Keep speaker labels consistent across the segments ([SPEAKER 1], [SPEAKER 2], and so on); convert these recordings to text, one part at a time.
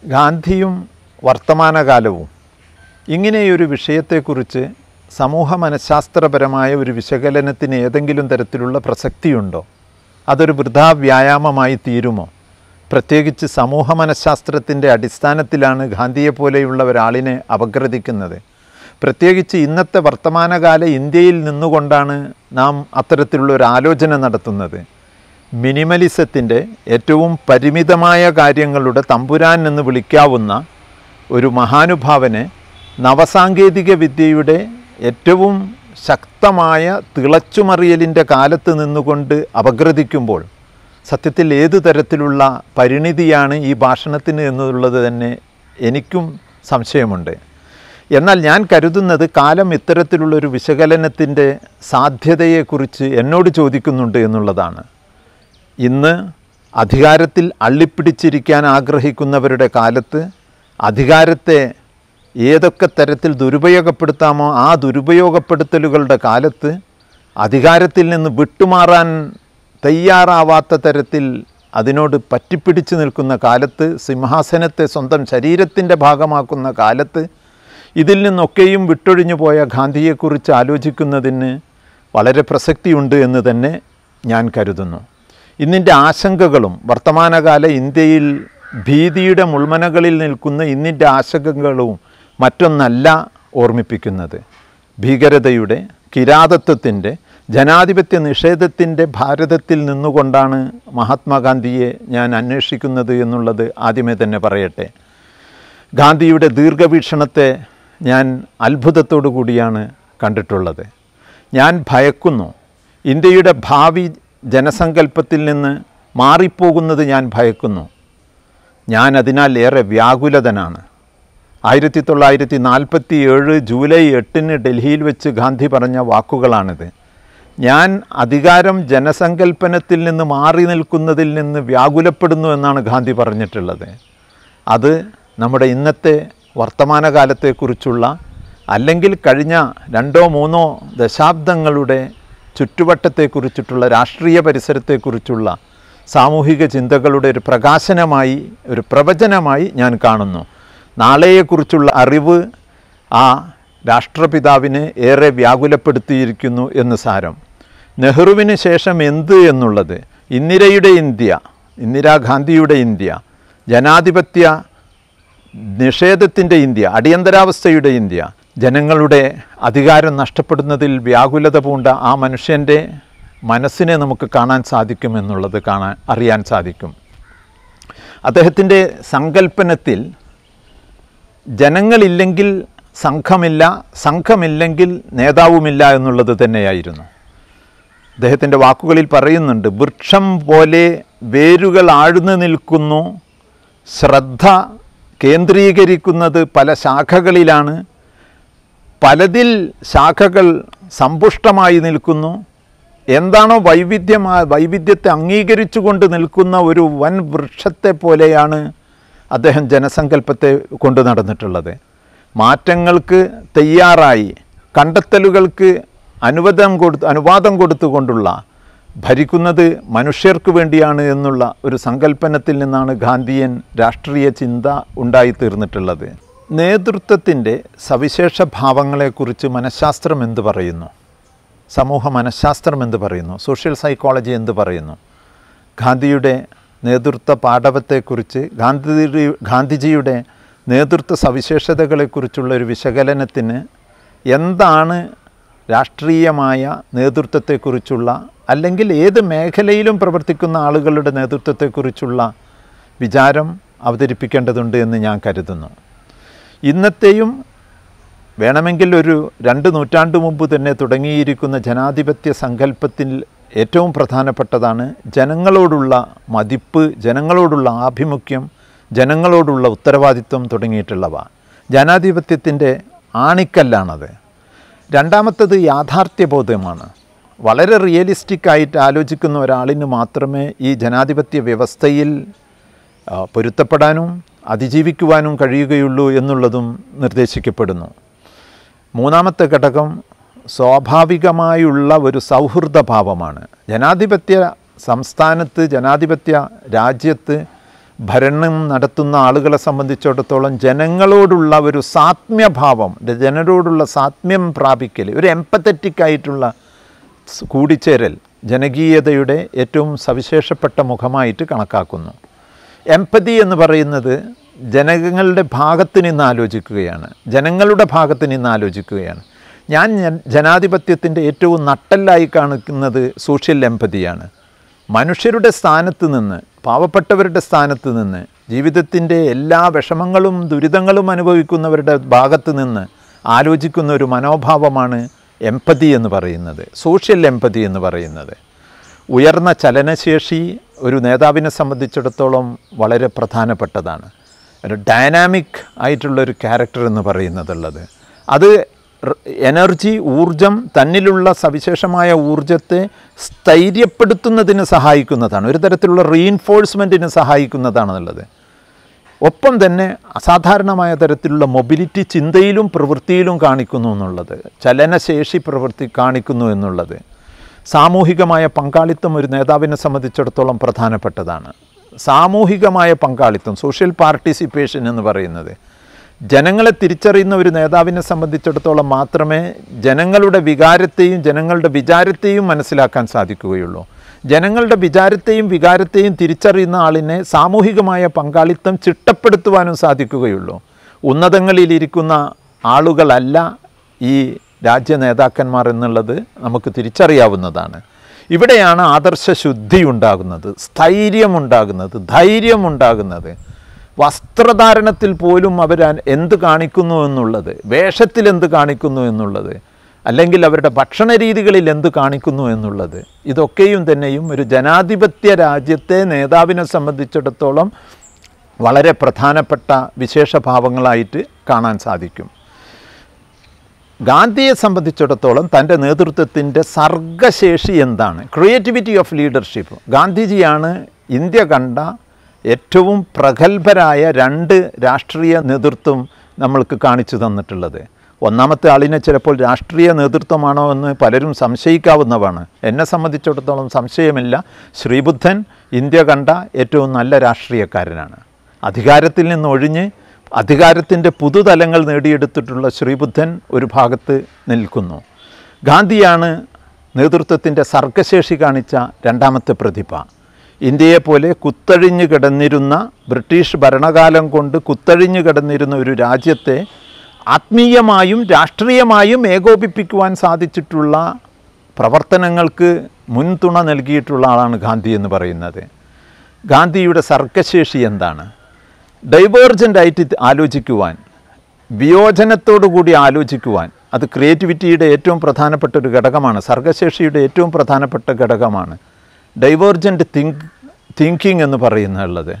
[SPEAKER 1] ഗാന്ധിയും വർത്തമാനകാലവും ഇങ്ങനെയൊരു വിഷയത്തെക്കുറിച്ച് സമൂഹ മനഃശാസ്ത്രപരമായ ഒരു വിശകലനത്തിന് ഏതെങ്കിലും തരത്തിലുള്ള പ്രസക്തിയുണ്ടോ? അതൊരു വൃഥാ വ്യായാമമായി തീരുമോ? പ്രത്യേകിച്ച് സമൂഹ മനഃശാസ്ത്രത്തിൻ്റെ അടിസ്ഥാനത്തിലാണ് ഗാന്ധിയെപ്പോലെയുള്ള ഒരാളിനെ അപഗ്രഥിക്കുന്നത്. പ്രത്യേകിച്ച് ഇന്നത്തെ വർത്തമാനകാല ഇന്ത്യയിൽ നിന്നുകൊണ്ടാണ് നാം അത്തരത്തിലുള്ളൊരു ആലോചന നടത്തുന്നത്. മിനിമലിസത്തിൻ്റെ ഏറ്റവും പരിമിതമായ കാര്യങ്ങളുടെ തമ്പുരാൻ എന്ന് വിളിക്കാവുന്ന ഒരു മഹാനുഭാവനെ നവസാങ്കേതിക വിദ്യയുടെ ഏറ്റവും ശക്തമായ തിളച്ചുമറിയലിൻ്റെ കാലത്ത് നിന്നുകൊണ്ട് അപഗ്രഥിക്കുമ്പോൾ സത്യത്തിൽ ഏതു തരത്തിലുള്ള പരിണിതിയാണ് ഈ ഭാഷണത്തിന് എന്നുള്ളത് തന്നെ എനിക്കും സംശയമുണ്ട്. എന്നാൽ ഞാൻ കരുതുന്നത് കാലം ഇത്തരത്തിലുള്ളൊരു വിശകലനത്തിൻ്റെ സാധ്യതയെക്കുറിച്ച് എന്നോട് ചോദിക്കുന്നുണ്ട് എന്നുള്ളതാണ്. ഇന്ന് അധികാരത്തിൽ അള്ളിപ്പിടിച്ചിരിക്കാൻ ആഗ്രഹിക്കുന്നവരുടെ കാലത്ത് അധികാരത്തെ ഏതൊക്കെ തരത്തിൽ ദുരുപയോഗപ്പെടുത്താമോ ആ ദുരുപയോഗപ്പെടുത്തലുകളുടെ കാലത്ത് അധികാരത്തിൽ നിന്ന് വിട്ടുമാറാൻ തയ്യാറാവാത്ത തരത്തിൽ അതിനോട് പറ്റിപ്പിടിച്ച് നിൽക്കുന്ന കാലത്ത്, സിംഹാസനത്തെ സ്വന്തം ശരീരത്തിൻ്റെ ഭാഗമാക്കുന്ന കാലത്ത് ഇതിൽ നിന്നൊക്കെയും വിട്ടൊഴിഞ്ഞു പോയ ഗാന്ധിയെക്കുറിച്ച് ആലോചിക്കുന്നതിന് വളരെ പ്രസക്തിയുണ്ട് എന്ന് തന്നെ ഞാൻ കരുതുന്നു. ഇന്നിൻ്റെ ആശങ്കകളും വർത്തമാനകാല ഇന്ത്യയിൽ ഭീതിയുടെ മുൾമനകളിൽ നിൽക്കുന്ന ഇന്നിൻ്റെ ആശങ്കകളും മറ്റൊന്നല്ല ഓർമ്മിപ്പിക്കുന്നത്. ഭീകരതയുടെ, കിരാതത്വത്തിൻ്റെ, ജനാധിപത്യ നിഷേധത്തിൻ്റെ ഭാരതത്തിൽ നിന്നുകൊണ്ടാണ് മഹാത്മാഗാന്ധിയെ ഞാൻ അന്വേഷിക്കുന്നത് എന്നുള്ളത് ആദ്യമേ തന്നെ പറയട്ടെ. ഗാന്ധിയുടെ ദീർഘവീക്ഷണത്തെ ഞാൻ അത്ഭുതത്തോടു കൂടിയാണ് കണ്ടിട്ടുള്ളത്. ഞാൻ ഭയക്കുന്നു, ഇന്ത്യയുടെ ഭാവി ജനസങ്കല്പത്തിൽ നിന്ന് മാറിപ്പോകുന്നത് ഞാൻ ഭയക്കുന്നു. ഞാൻ അതിനാൽ ഏറെ വ്യാകുലതനാണ്. 1947 ജൂലൈ 8 ഡൽഹിയിൽ വെച്ച് ഗാന്ധി പറഞ്ഞ വാക്കുകളാണിത്. ഞാൻ അധികാരം ജനസങ്കല്പനത്തിൽ നിന്ന് മാറി നിൽക്കുന്നതിൽ നിന്ന് വ്യാകുലപ്പെടുന്നു എന്നാണ് ഗാന്ധി പറഞ്ഞിട്ടുള്ളത്. അത് നമ്മുടെ ഇന്നത്തെ വർത്തമാനകാലത്തെക്കുറിച്ചുള്ള അല്ലെങ്കിൽ കഴിഞ്ഞ 2-3 ദശാബ്ദങ്ങളുടെ ചുറ്റുവട്ടത്തെക്കുറിച്ചിട്ടുള്ള രാഷ്ട്രീയ പരിസരത്തെക്കുറിച്ചുള്ള സാമൂഹിക ചിന്തകളുടെ ഒരു പ്രകാശനമായി, ഒരു പ്രവചനമായി ഞാൻ കാണുന്നു. നാളെയെക്കുറിച്ചുള്ള അറിവ് ആ രാഷ്ട്രപിതാവിനെ ഏറെ വ്യാകുലപ്പെടുത്തിയിരിക്കുന്നു എന്ന് സാരം. നെഹ്റുവിന് ശേഷം എന്ത് എന്നുള്ളത്, ഇന്ദിരയുടെ ഇന്ത്യ, ഇന്ദിരാഗാന്ധിയുടെ ഇന്ത്യ, ജനാധിപത്യ നിഷേധത്തിൻ്റെ ഇന്ത്യ, അടിയന്തരാവസ്ഥയുടെ ഇന്ത്യ, ജനങ്ങളുടെ അധികാരം നഷ്ടപ്പെടുന്നതിൽ വ്യാകുലത പൂണ്ട ആ മനുഷ്യൻ്റെ മനസ്സിനെ നമുക്ക് കാണാൻ സാധിക്കുമെന്നുള്ളത് അറിയാൻ സാധിക്കും. അദ്ദേഹത്തിൻ്റെ സങ്കല്പനത്തിൽ ജനങ്ങളില്ലെങ്കിൽ സംഘമില്ല, സംഘമില്ലെങ്കിൽ നേതാവുമില്ല എന്നുള്ളത് തന്നെയായിരുന്നു. അദ്ദേഹത്തിൻ്റെ വാക്കുകളിൽ പറയുന്നുണ്ട്, വൃക്ഷം പോലെ വേരുകൾ ആഴ്ന്നു നിൽക്കുന്നു, ശ്രദ്ധ കേന്ദ്രീകരിക്കുന്നത് പല ശാഖകളിലാണ്, പലതിൽ ശാഖകൾ സമ്പുഷ്ടമായി നിൽക്കുന്നു. എന്താണോ വൈവിധ്യത്തെ അംഗീകരിച്ചുകൊണ്ട് നിൽക്കുന്ന ഒരു വൻ വൃക്ഷത്തെ പോലെയാണ് അദ്ദേഹം ജനസങ്കല്പത്തെ കൊണ്ടു നടന്നിട്ടുള്ളത്. മാറ്റങ്ങൾക്ക് തയ്യാറായി, കണ്ടെത്തലുകൾക്ക് അനുവാദം കൊടുത്തുകൊണ്ടുള്ള, ഭരിക്കുന്നത് മനുഷ്യർക്ക് വേണ്ടിയാണ് എന്നുള്ള ഒരു സങ്കല്പനത്തിൽ നിന്നാണ് ഗാന്ധിയൻ രാഷ്ട്രീയ ചിന്ത ഉണ്ടായിത്തീർന്നിട്ടുള്ളത്. നേതൃത്വത്തിൻ്റെ സവിശേഷ ഭാവങ്ങളെക്കുറിച്ച് മനഃശാസ്ത്രം എന്ത് പറയുന്നു? സമൂഹ മനഃശാസ്ത്രം എന്ത് പറയുന്നു? സോഷ്യൽ സൈക്കോളജി എന്ത് പറയുന്നു? ഗാന്ധിയുടെ നേതൃത്വ പാഠവത്തെക്കുറിച്ച്, ഗാന്ധിജിയുടെ നേതൃത്വ സവിശേഷതകളെക്കുറിച്ചുള്ള ഒരു വിശകലനത്തിന് എന്താണ് രാഷ്ട്രീയമായ നേതൃത്വത്തെക്കുറിച്ചുള്ള, അല്ലെങ്കിൽ ഏത് മേഖലയിലും പ്രവർത്തിക്കുന്ന ആളുകളുടെ നേതൃത്വത്തെക്കുറിച്ചുള്ള വിചാരം അവതരിപ്പിക്കേണ്ടതുണ്ട് എന്ന് ഞാൻ കരുതുന്നു. ഇന്നത്തെയും വേണമെങ്കിൽ ഒരു 2 നൂറ്റാണ്ട് മുമ്പ് തന്നെ തുടങ്ങിയിരിക്കുന്ന ജനാധിപത്യ സങ്കല്പത്തിൽ ഏറ്റവും പ്രധാനപ്പെട്ടതാണ് ജനങ്ങളോടുള്ള മതിപ്പ്, ജനങ്ങളോടുള്ള ആഭിമുഖ്യം, ജനങ്ങളോടുള്ള ഉത്തരവാദിത്വം തുടങ്ങിയിട്ടുള്ളവ. ജനാധിപത്യത്തിൻ്റെ ആണിക്കല്ലാണത്. രണ്ടാമത്തത് യാഥാർത്ഥ്യബോധമാണ്. വളരെ റിയലിസ്റ്റിക്കായിട്ട് ആലോചിക്കുന്ന ഒരാളിന് മാത്രമേ ഈ ജനാധിപത്യ വ്യവസ്ഥയിൽ പൊരുത്തപ്പെടാനും അതിജീവിക്കുവാനും കഴിയുകയുള്ളൂ എന്നുള്ളതും നിർദ്ദേശിക്കപ്പെടുന്നു. മൂന്നാമത്തെ ഘടകം സ്വാഭാവികമായുള്ള ഒരു സൗഹൃദഭാവമാണ്. ജനാധിപത്യ സംസ്ഥാനത്ത്, ജനാധിപത്യ രാജ്യത്ത് ഭരണം നടത്തുന്ന ആളുകളെ സംബന്ധിച്ചിടത്തോളം ജനങ്ങളോടുള്ള ഒരു സാത്മ്യഭാവം, ജനരോടുള്ള സാത്മ്യം പ്രാപിക്കൽ, ഒരു എംപത്തറ്റിക് ആയിട്ടുള്ള കൂടിച്ചേരൽ ജനകീയതയുടെ ഏറ്റവും സവിശേഷപ്പെട്ട മുഖമായിട്ട് കണക്കാക്കുന്നു. എംപതി എന്ന് പറയുന്നത് ജനങ്ങളുടെ ഭാഗത്ത് നിന്ന് ആലോചിക്കുകയാണ്, ജനങ്ങളുടെ ഭാഗത്ത് നിന്ന് ആലോചിക്കുകയാണ്. ഞാൻ ജനാധിപത്യത്തിൻ്റെ ഏറ്റവും നട്ടെല്ലായി കാണിക്കുന്നത് സോഷ്യൽ എംപതിയാണ്. മനുഷ്യരുടെ സ്ഥാനത്ത് നിന്ന്, പാവപ്പെട്ടവരുടെ സ്ഥാനത്ത് നിന്ന്, ജീവിതത്തിൻ്റെ എല്ലാ വിഷമങ്ങളും ദുരിതങ്ങളും അനുഭവിക്കുന്നവരുടെ ഭാഗത്ത് നിന്ന് ആലോചിക്കുന്ന ഒരു മനോഭാവമാണ് എംപതി എന്ന് പറയുന്നത്, സോഷ്യൽ എംപതി എന്ന് പറയുന്നത്. ഉയർന്ന ചലനശേഷി ഒരു നേതാവിനെ സംബന്ധിച്ചിടത്തോളം വളരെ പ്രധാനപ്പെട്ടതാണ്. ഒരു ഡൈനാമിക് ആയിട്ടുള്ളൊരു ക്യാരക്ടർ എന്ന് പറയുന്നതുള്ളത്, അത് എനർജി, ഊർജം, തന്നിലുള്ള സവിശേഷമായ ഊർജത്തെ സ്ഥൈര്യപ്പെടുത്തുന്നതിന് സഹായിക്കുന്നതാണ്, ഒരു തരത്തിലുള്ള റീഇൻഫോഴ്സ്മെൻറ്റിന് സഹായിക്കുന്നതാണെന്നുള്ളത്. ഒപ്പം തന്നെ അസാധാരണമായ തരത്തിലുള്ള മൊബിലിറ്റി ചിന്തയിലും പ്രവൃത്തിയിലും കാണിക്കുന്നു എന്നുള്ളത്, ചലനശേഷി കാണിക്കുന്നു എന്നുള്ളത്. സാമൂഹികമായ പങ്കാളിത്തം ഒരു നേതാവിനെ സംബന്ധിച്ചിടത്തോളം പ്രധാനപ്പെട്ടതാണ്. സാമൂഹികമായ പങ്കാളിത്തം, സോഷ്യൽ പാർട്ടിസിപ്പേഷൻ എന്ന് പറയുന്നത്, ജനങ്ങളെ തിരിച്ചറിയുന്ന ഒരു നേതാവിനെ സംബന്ധിച്ചിടത്തോളം മാത്രമേ ജനങ്ങളുടെ വികാരത്തെയും ജനങ്ങളുടെ വിചാരത്തെയും മനസ്സിലാക്കാൻ സാധിക്കുകയുള്ളൂ. ജനങ്ങളുടെ വികാരത്തെയും തിരിച്ചറിയുന്ന ആളിനെ സാമൂഹികമായ പങ്കാളിത്തം ചിട്ടപ്പെടുത്തുവാനും സാധിക്കുകയുള്ളൂ. ഉന്നതങ്ങളിലിരിക്കുന്ന ആളുകളല്ല ഈ രാജ്യ നേതാക്കന്മാർ എന്നുള്ളത് നമുക്ക് തിരിച്ചറിയാവുന്നതാണ്. ഇവിടെയാണ് ആദർശശുദ്ധി ഉണ്ടാകുന്നത്, സ്ഥൈര്യമുണ്ടാകുന്നത്, ധൈര്യമുണ്ടാകുന്നത്. വസ്ത്രധാരണത്തിൽ പോലും അവർ എന്ത് കാണിക്കുന്നു എന്നുള്ളത്, വേഷത്തിൽ എന്ത് കാണിക്കുന്നു എന്നുള്ളത്, അല്ലെങ്കിൽ അവരുടെ ഭക്ഷണ രീതികളിൽ എന്ത് കാണിക്കുന്നു എന്നുള്ളത്, ഇതൊക്കെയും തന്നെയും ഒരു ജനാധിപത്യ രാജ്യത്തെ നേതാവിനെ സംബന്ധിച്ചിടത്തോളം വളരെ പ്രധാനപ്പെട്ട വിശേഷഭാവങ്ങളായിട്ട് കാണാൻ സാധിക്കും. ഗാന്ധിയെ സംബന്ധിച്ചിടത്തോളം തൻ്റെ നേതൃത്വത്തിൻ്റെ സർഗശേഷി എന്താണ്, ക്രിയേറ്റിവിറ്റി ഓഫ് ലീഡർഷിപ്പ്, ഗാന്ധിജിയാണ് ഇന്ത്യ കണ്ട ഏറ്റവും പ്രഗത്ഭരായ രണ്ട് രാഷ്ട്രീയ നേതൃത്വം നമ്മൾക്ക് കാണിച്ചു തന്നിട്ടുള്ളത്. ഒന്നാമത്തെ ആളിനെ ചിലപ്പോൾ രാഷ്ട്രീയ നേതൃത്വമാണോ എന്ന് പലരും സംശയിക്കാവുന്നതാണ്. എന്നെ സംബന്ധിച്ചിടത്തോളം സംശയമില്ല, ശ്രീബുദ്ധൻ ഇന്ത്യ കണ്ട ഏറ്റവും നല്ല രാഷ്ട്രീയക്കാരനാണ്. അധികാരത്തിൽ നിന്നൊഴിഞ്ഞ് അധികാരത്തിൻ്റെ പുതുതലങ്ങൾ നേടിയെടുത്തിട്ടുള്ള ശ്രീബുദ്ധൻ ഒരു ഭാഗത്ത് നിൽക്കുന്നു. ഗാന്ധിയാണ് നേതൃത്വത്തിൻ്റെ സർഗശേഷി കാണിച്ച രണ്ടാമത്തെ പ്രതിഭ. ഇന്ത്യയെപ്പോലെ കുത്തഴിഞ്ഞു കിടന്നിരുന്ന, ബ്രിട്ടീഷ് ഭരണകാലം കൊണ്ട് കുത്തഴിഞ്ഞു കിടന്നിരുന്ന ഒരു രാജ്യത്തെ ആത്മീയമായും രാഷ്ട്രീയമായും ഏകോപിപ്പിക്കുവാൻ സാധിച്ചിട്ടുള്ള പ്രവർത്തനങ്ങൾക്ക് മുൻതുണ നൽകിയിട്ടുള്ള ആളാണ് ഗാന്ധി എന്ന് പറയുന്നത്. ഗാന്ധിയുടെ സർഗശേഷി എന്താണ്? ഡൈവേർജൻ്റായിട്ട് ആലോചിക്കുവാൻ, വിയോജനത്തോടു കൂടി ആലോചിക്കുവാൻ, അത് ക്രിയേറ്റിവിറ്റിയുടെ ഏറ്റവും പ്രധാനപ്പെട്ട ഒരു ഘടകമാണ്, സർഗശേഷിയുടെ ഏറ്റവും പ്രധാനപ്പെട്ട ഘടകമാണ്. ഡൈവേർജൻ്റ് തിങ്കിങ് എന്ന് പറയുന്നുള്ളത്.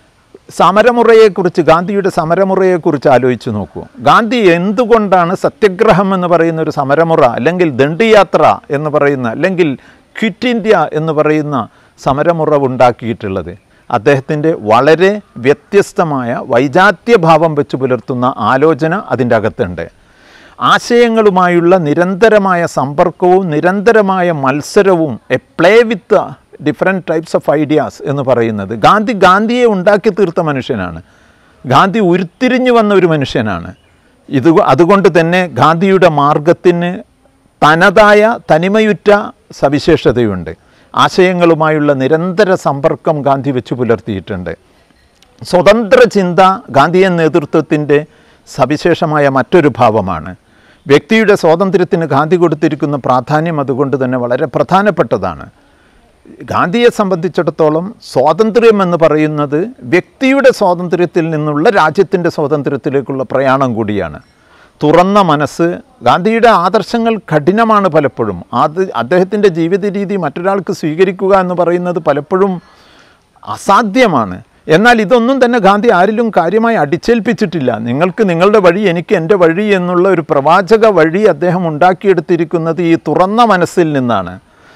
[SPEAKER 1] സമരമുറയെക്കുറിച്ച്, ഗാന്ധിയുടെ സമരമുറയെക്കുറിച്ച് ആലോചിച്ച് നോക്കൂ. ഗാന്ധി എന്തുകൊണ്ടാണ് സത്യഗ്രഹം എന്ന് പറയുന്ന ഒരു സമരമുറ, അല്ലെങ്കിൽ ദണ്ഡിയാത്ര എന്ന് പറയുന്ന, അല്ലെങ്കിൽ ക്വിറ്റ് ഇന്ത്യ എന്ന് പറയുന്ന സമരമുറ ഉണ്ടാക്കിയിട്ടുള്ളത്? അദ്ദേഹത്തിൻ്റെ വളരെ വ്യത്യസ്തമായ വൈജാത്യഭാവം വെച്ച് പുലർത്തുന്ന ആലോചന അതിൻ്റെ അകത്തുണ്ട്. ആശയങ്ങളുമായുള്ള നിരന്തരമായ സമ്പർക്കവും നിരന്തരമായ മത്സരവും, a play with different types of ideas എന്ന് പറയുന്നത്. ഗാന്ധിയെ ഉണ്ടാക്കി തീർത്ത മനുഷ്യനാണ്. ഗാന്ധി ഉരുത്തിരിഞ്ഞു വന്ന ഒരു മനുഷ്യനാണ്. അതുകൊണ്ട് തന്നെ ഗാന്ധിയുടെ മാർഗത്തിന് തനതായ തനിമയുറ്റ സവിശേഷതയുണ്ട്. ആശയങ്ങളുമായുള്ള നിരന്തര സമ്പർക്കം ഗാന്ധി വെച്ച് പുലർത്തിയിട്ടുണ്ട്. സ്വതന്ത്ര ചിന്ത ഗാന്ധിയൻ നേതൃത്വത്തിൻ്റെ സവിശേഷമായ മറ്റൊരു ഭാവമാണ്. വ്യക്തിയുടെ സ്വാതന്ത്ര്യത്തിന് ഗാന്ധി കൊടുത്തിരിക്കുന്ന പ്രാധാന്യം അതുകൊണ്ട് തന്നെ വളരെ പ്രധാനപ്പെട്ടതാണ്. ഗാന്ധിയെ സംബന്ധിച്ചിടത്തോളം സ്വാതന്ത്ര്യം എന്ന് പറയുന്നത് വ്യക്തിയുടെ സ്വാതന്ത്ര്യത്തിൽ നിന്നുള്ള രാജ്യത്തിൻ്റെ സ്വാതന്ത്ര്യത്തിലേക്കുള്ള പ്രയാണം കൂടിയാണ്. തുറന്ന മനസ്സ്, ഗാന്ധിയുടെ ആദർശങ്ങൾ കഠിനമാണ് പലപ്പോഴും. അദ്ദേഹത്തിൻ്റെ ജീവിത രീതി മറ്റൊരാൾക്ക് സ്വീകരിക്കുക എന്ന് പറയുന്നത് പലപ്പോഴും അസാധ്യമാണ്. എന്നാൽ ഇതൊന്നും തന്നെ ഗാന്ധി ആരിലും കാര്യമായി അടിച്ചേൽപ്പിച്ചിട്ടില്ല. നിങ്ങൾക്ക് നിങ്ങളുടെ വഴി, എനിക്ക് എൻ്റെ വഴി എന്നുള്ള ഒരു പ്രവാചക വഴി അദ്ദേഹം ഉണ്ടാക്കിയെടുത്തിരിക്കുന്നത് ഈ തുറന്ന മനസ്സിൽ നിന്നാണ്.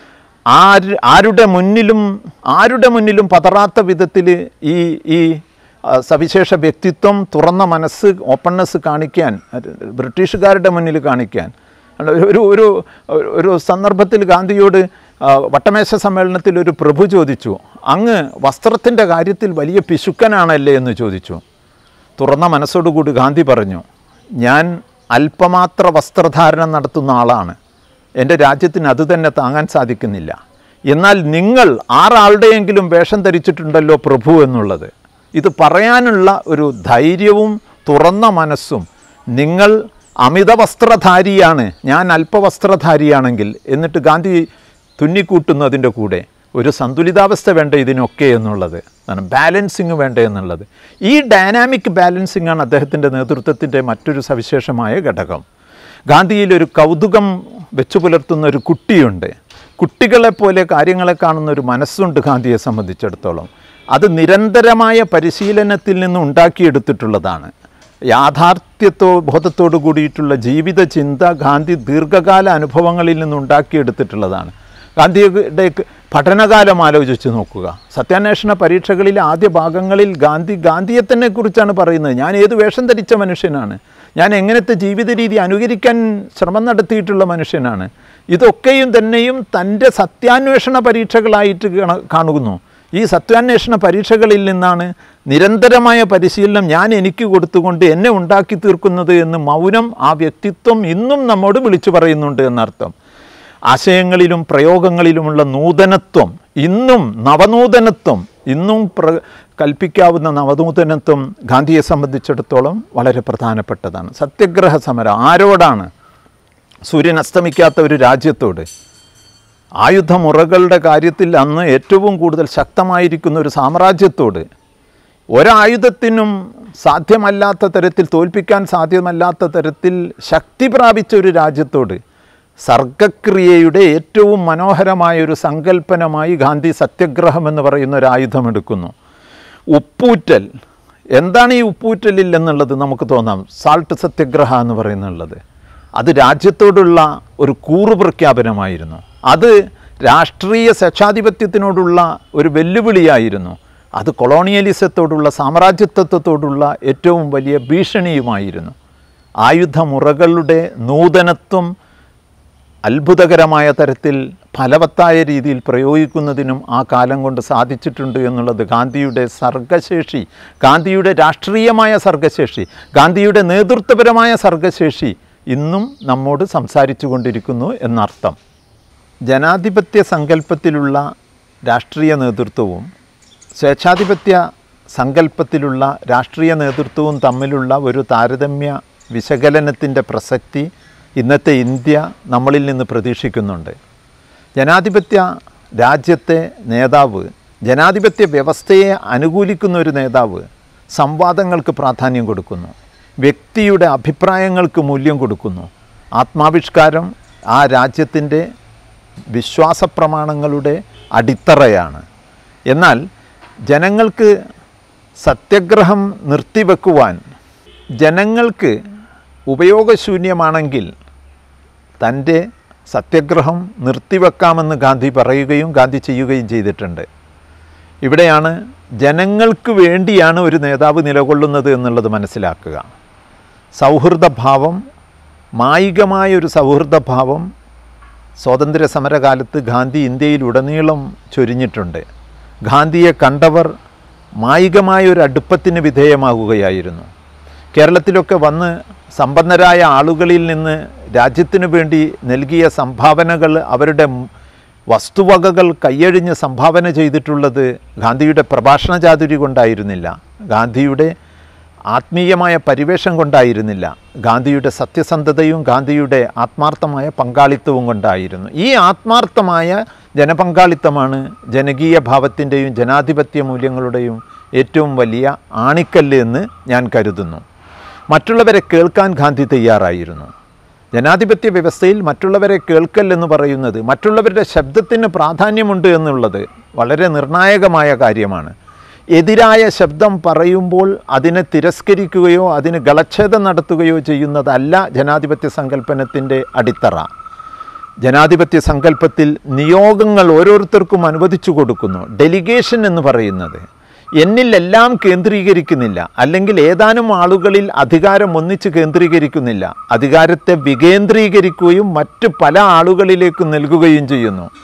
[SPEAKER 1] ആരുടെ മുന്നിലും പതറാത്ത വിധത്തിൽ ഈ സവിശേഷ വ്യക്തിത്വം, തുറന്ന മനസ്സ്, ഓപ്പൺനെസ് കാണിക്കാൻ, ബ്രിട്ടീഷുകാരുടെ മുന്നിൽ കാണിക്കാൻ. ഒരു സന്ദർഭത്തിൽ ഗാന്ധിയോട് വട്ടമേശ സമ്മേളനത്തിൽ ഒരു പ്രഭു ചോദിച്ചു, അങ്ങ് വസ്ത്രത്തിൻ്റെ കാര്യത്തിൽ വലിയ പിശുക്കനാണല്ലേ എന്ന് ചോദിച്ചു. തുറന്ന മനസ്സോടുകൂടി ഗാന്ധി പറഞ്ഞു, ഞാൻ അല്പമാത്ര വസ്ത്രധാരണം നടത്തുന്ന ആളാണ്, എൻ്റെ രാജ്യത്തിന് അത് തന്നെ താങ്ങാൻ സാധിക്കുന്നില്ല. എന്നാൽ നിങ്ങൾ 6 ആളുടെയെങ്കിലും വേഷം ധരിച്ചിട്ടുണ്ടല്ലോ പ്രഭു എന്നുള്ളത്. ഇത് പറയാനുള്ള ഒരു ധൈര്യവും തുറന്ന മനസ്സും, നിങ്ങൾ അമിത വസ്ത്രധാരിയാണ്, ഞാൻ അല്പവസ്ത്രധാരിയാണെങ്കിൽ, എന്നിട്ട് ഗാന്ധി തുന്നിക്കൂട്ടുന്നതിൻ്റെ കൂടെ ഒരു സന്തുലിതാവസ്ഥ വേണ്ട ഇതിനൊക്കെ എന്നുള്ളത്, ബാലൻസിങ് വേണ്ട എന്നുള്ളത്. ഈ ഡൈനാമിക് ബാലൻസിംഗ് ആണ് അദ്ദേഹത്തിൻ്റെ നേതൃത്വത്തിൻ്റെ മറ്റൊരു സവിശേഷമായ ഘടകം. ഗാന്ധിയിലൊരു കൗതുകം വെച്ചു പുലർത്തുന്ന ഒരു കുട്ടിയുണ്ട്. കുട്ടികളെപ്പോലെ കാര്യങ്ങളെ കാണുന്ന ഒരു മനസ്സുണ്ട് ഗാന്ധിയെ സംബന്ധിച്ചിടത്തോളം. അത് നിരന്തരമായ പരിശീലനത്തിൽ നിന്ന് ഉണ്ടാക്കിയെടുത്തിട്ടുള്ളതാണ്. ബോധത്തോടു കൂടിയിട്ടുള്ള ജീവിത ചിന്ത ഗാന്ധി ദീർഘകാല അനുഭവങ്ങളിൽ നിന്ന് ഉണ്ടാക്കിയെടുത്തിട്ടുള്ളതാണ്. ഗാന്ധിയുടെ പഠനകാലം ആലോചിച്ച് നോക്കുക. സത്യാന്വേഷണ പരീക്ഷകളിലെ ആദ്യ ഭാഗങ്ങളിൽ ഗാന്ധിയെ തന്നെ കുറിച്ചാണ് പറയുന്നത്. ഞാൻ ഏത് വേഷം ധരിച്ച മനുഷ്യനാണ്, ഞാൻ എങ്ങനത്തെ ജീവിത രീതി അനുകരിക്കാൻ ശ്രമം നടത്തിയിട്ടുള്ള മനുഷ്യനാണ്. ഇതൊക്കെയും തന്നെയും തൻ്റെ സത്യാന്വേഷണ പരീക്ഷകളായിട്ട് കാണുന്നു. ഈ സത്യാന്വേഷണ പരീക്ഷകളിൽ നിന്നാണ് നിരന്തരമായ പരിശീലനം ഞാൻ എനിക്ക് കൊടുത്തുകൊണ്ട് എന്നെ ഉണ്ടാക്കി തീർക്കുന്നത് എന്ന് മൗനം ആ വ്യക്തിത്വം ഇന്നും നമ്മോട് വിളിച്ചു പറയുന്നുണ്ട് എന്നർത്ഥം. ആശയങ്ങളിലും പ്രയോഗങ്ങളിലുമുള്ള നൂതനത്വം, ഇന്നും നവനൂതനത്വം, ഇന്നും കൽപ്പിക്കാവുന്ന നവനൂതനത്വം ഗാന്ധിയെ സംബന്ധിച്ചിടത്തോളം വളരെ പ്രധാനപ്പെട്ടതാണ്. സത്യഗ്രഹ സമരം ആരോടാണ്? സൂര്യൻ അസ്തമിക്കാത്ത ഒരു രാജ്യത്തോട്. ആയുധമുറകളുടെ കാര്യത്തിൽ അന്ന് ഏറ്റവും കൂടുതൽ ശക്തമായിരിക്കുന്ന ഒരു സാമ്രാജ്യത്തോട്. ഒരായുധത്തിനും സാധ്യമല്ലാത്ത തരത്തിൽ, തോൽപ്പിക്കാൻ സാധ്യമല്ലാത്ത തരത്തിൽ ശക്തി പ്രാപിച്ച ഒരു രാജ്യത്തോട് സർഗക്രിയയുടെ ഏറ്റവും മനോഹരമായൊരു സങ്കല്പനമായി ഗാന്ധി സത്യഗ്രഹം എന്ന് പറയുന്ന ഒരു ആയുധമെടുക്കുന്നു. ഉപ്പൂറ്റൽ. എന്താണ് ഈ ഉപ്പൂറ്റലിൽ എന്നുള്ളത് നമുക്ക് തോന്നാം. സാൾട്ട് സത്യഗ്രഹ എന്ന് പറയുന്നുള്ളത് അത് രാജ്യത്തോടുള്ള ഒരു കൂറു പ്രഖ്യാപനമായിരുന്നു. അത് രാഷ്ട്രീയ സ്വച്ഛാധിപത്യത്തിനോടുള്ള ഒരു വെല്ലുവിളിയായിരുന്നു. അത് കൊളോണിയലിസത്തോടുള്ള, സാമ്രാജ്യത്വത്തോടുള്ള ഏറ്റവും വലിയ ഭീഷണിയുമായിരുന്നു. ആയുധമുറകളുടെ നൂതനത്വം അത്ഭുതകരമായ തരത്തിൽ ഫലവത്തായ രീതിയിൽ പ്രയോഗിക്കുന്നതിനും ആ കാലം കൊണ്ട് സാധിച്ചിട്ടുണ്ട് എന്നുള്ളത് ഗാന്ധിയുടെ സർഗശേഷി, ഗാന്ധിയുടെ രാഷ്ട്രീയമായ സർഗശേഷി, ഗാന്ധിയുടെ നേതൃത്വപരമായ സർഗശേഷി ഇന്നും നമ്മോട് സംസാരിച്ചു കൊണ്ടിരിക്കുന്നു എന്നർത്ഥം. ജനാധിപത്യ സങ്കല്പത്തിലുള്ള രാഷ്ട്രീയ നേതൃത്വവും സ്വേച്ഛാധിപത്യ സങ്കല്പത്തിലുള്ള രാഷ്ട്രീയ നേതൃത്വവും തമ്മിലുള്ള ഒരു താരതമ്യ വിശകലനത്തിൻ്റെ പ്രസക്തി ഇന്നത്തെ ഇന്ത്യ നമ്മളിൽ നിന്ന് പ്രതീക്ഷിക്കുന്നുണ്ട്. ജനാധിപത്യ രാജ്യത്തെ നേതാവ്, ജനാധിപത്യ വ്യവസ്ഥയെ അനുകൂലിക്കുന്ന ഒരു നേതാവ് സംവാദങ്ങൾക്ക് പ്രാധാന്യം കൊടുക്കുന്നു, വ്യക്തിയുടെ അഭിപ്രായങ്ങൾക്ക് മൂല്യം കൊടുക്കുന്നു. ആത്മാവിഷ്കാരം ആ രാജ്യത്തിൻ്റെ വിശ്വാസപ്രമാണങ്ങളുടെ അടിത്തറയാണ്. എന്നാൽ ജനങ്ങൾക്ക് സത്യഗ്രഹം നിർത്തിവെക്കുവാൻ, ജനങ്ങൾക്ക് ഉപയോഗശൂന്യമാണെങ്കിൽ തൻ്റെ സത്യഗ്രഹം നിർത്തിവെക്കാമെന്ന് ഗാന്ധി പറയുകയും ഗാന്ധി ചെയ്യുകയും ചെയ്തിട്ടുണ്ട്. ഇവിടെയാണ് ജനങ്ങൾക്ക് വേണ്ടിയാണ് ഒരു നേതാവ് നിലകൊള്ളുന്നത് എന്നുള്ളത് മനസ്സിലാക്കുക. സൗഹൃദഭാവം, മായികമായൊരു സൗഹൃദഭാവം സ്വാതന്ത്ര്യ സമരകാലത്ത് ഗാന്ധി ഇന്ത്യയിലുടനീളം ചൊരിഞ്ഞിട്ടുണ്ട്. ഗാന്ധിയെ കണ്ടവർ മായികമായൊരു അടുപ്പത്തിന് വിധേയമാകുകയായിരുന്നു. കേരളത്തിലൊക്കെ വന്ന് സമ്പന്നരായ ആളുകളിൽ നിന്ന് രാജ്യത്തിനു വേണ്ടി നൽകിയ സംഭാവനകൾ, അവരുടെ വസ്തുവകകൾ കയ്യഴിഞ്ഞ് സംഭാവന ചെയ്തിട്ടുള്ളത് ഗാന്ധിയുടെ പ്രഭാഷണ ചാതുരി കൊണ്ടായിരുന്നില്ല, ഗാന്ധിയുടെ ആത്മീയമായ പരിവേഷം കൊണ്ടായിരുന്നില്ല, ഗാന്ധിയുടെ സത്യസന്ധതയും ഗാന്ധിയുടെ ആത്മാർത്ഥമായ പങ്കാളിത്തവും കൊണ്ടായിരുന്നു. ഈ ആത്മാർത്ഥമായ ജനപങ്കാളിത്തമാണ് ജനകീയ ഭാവത്തിൻ്റെയും ജനാധിപത്യ മൂല്യങ്ങളുടെയും ഏറ്റവും വലിയ ആണിക്കല്ല് എന്ന് ഞാൻ കരുതുന്നു. മറ്റുള്ളവരെ കേൾക്കാൻ ഗാന്ധി തയ്യാറായിരുന്നു. ജനാധിപത്യ വ്യവസ്ഥയിൽ മറ്റുള്ളവരെ കേൾക്കൽ എന്ന് പറയുന്നത്, മറ്റുള്ളവരുടെ ശബ്ദത്തിന് പ്രാധാന്യമുണ്ട് എന്നുള്ളത് വളരെ നിർണായകമായ കാര്യമാണ്. എതിരായ ശബ്ദം പറയുമ്പോൾ അതിനെ തിരസ്കരിക്കുകയോ അതിന് ഗളച്ഛേദം നടത്തുകയോ ചെയ്യുന്നതല്ല ജനാധിപത്യ സങ്കല്പനത്തിൻ്റെ അടിത്തറ. ജനാധിപത്യ സങ്കല്പത്തിൽ നിയോഗങ്ങൾ ഓരോരുത്തർക്കും അനുവദിച്ചു കൊടുക്കുന്നു. ഡെലിഗേഷൻ എന്ന് പറയുന്നത് എന്നിലെല്ലാം കേന്ദ്രീകരിക്കുന്നില്ല, അല്ലെങ്കിൽ ഏതാനും ആളുകളിൽ അധികാരം ഒന്നിച്ച് കേന്ദ്രീകരിക്കുന്നില്ല, അധികാരത്തെ വികേന്ദ്രീകരിക്കുകയും മറ്റ് പല ആളുകളിലേക്ക് നൽകുകയും ചെയ്യുന്നു.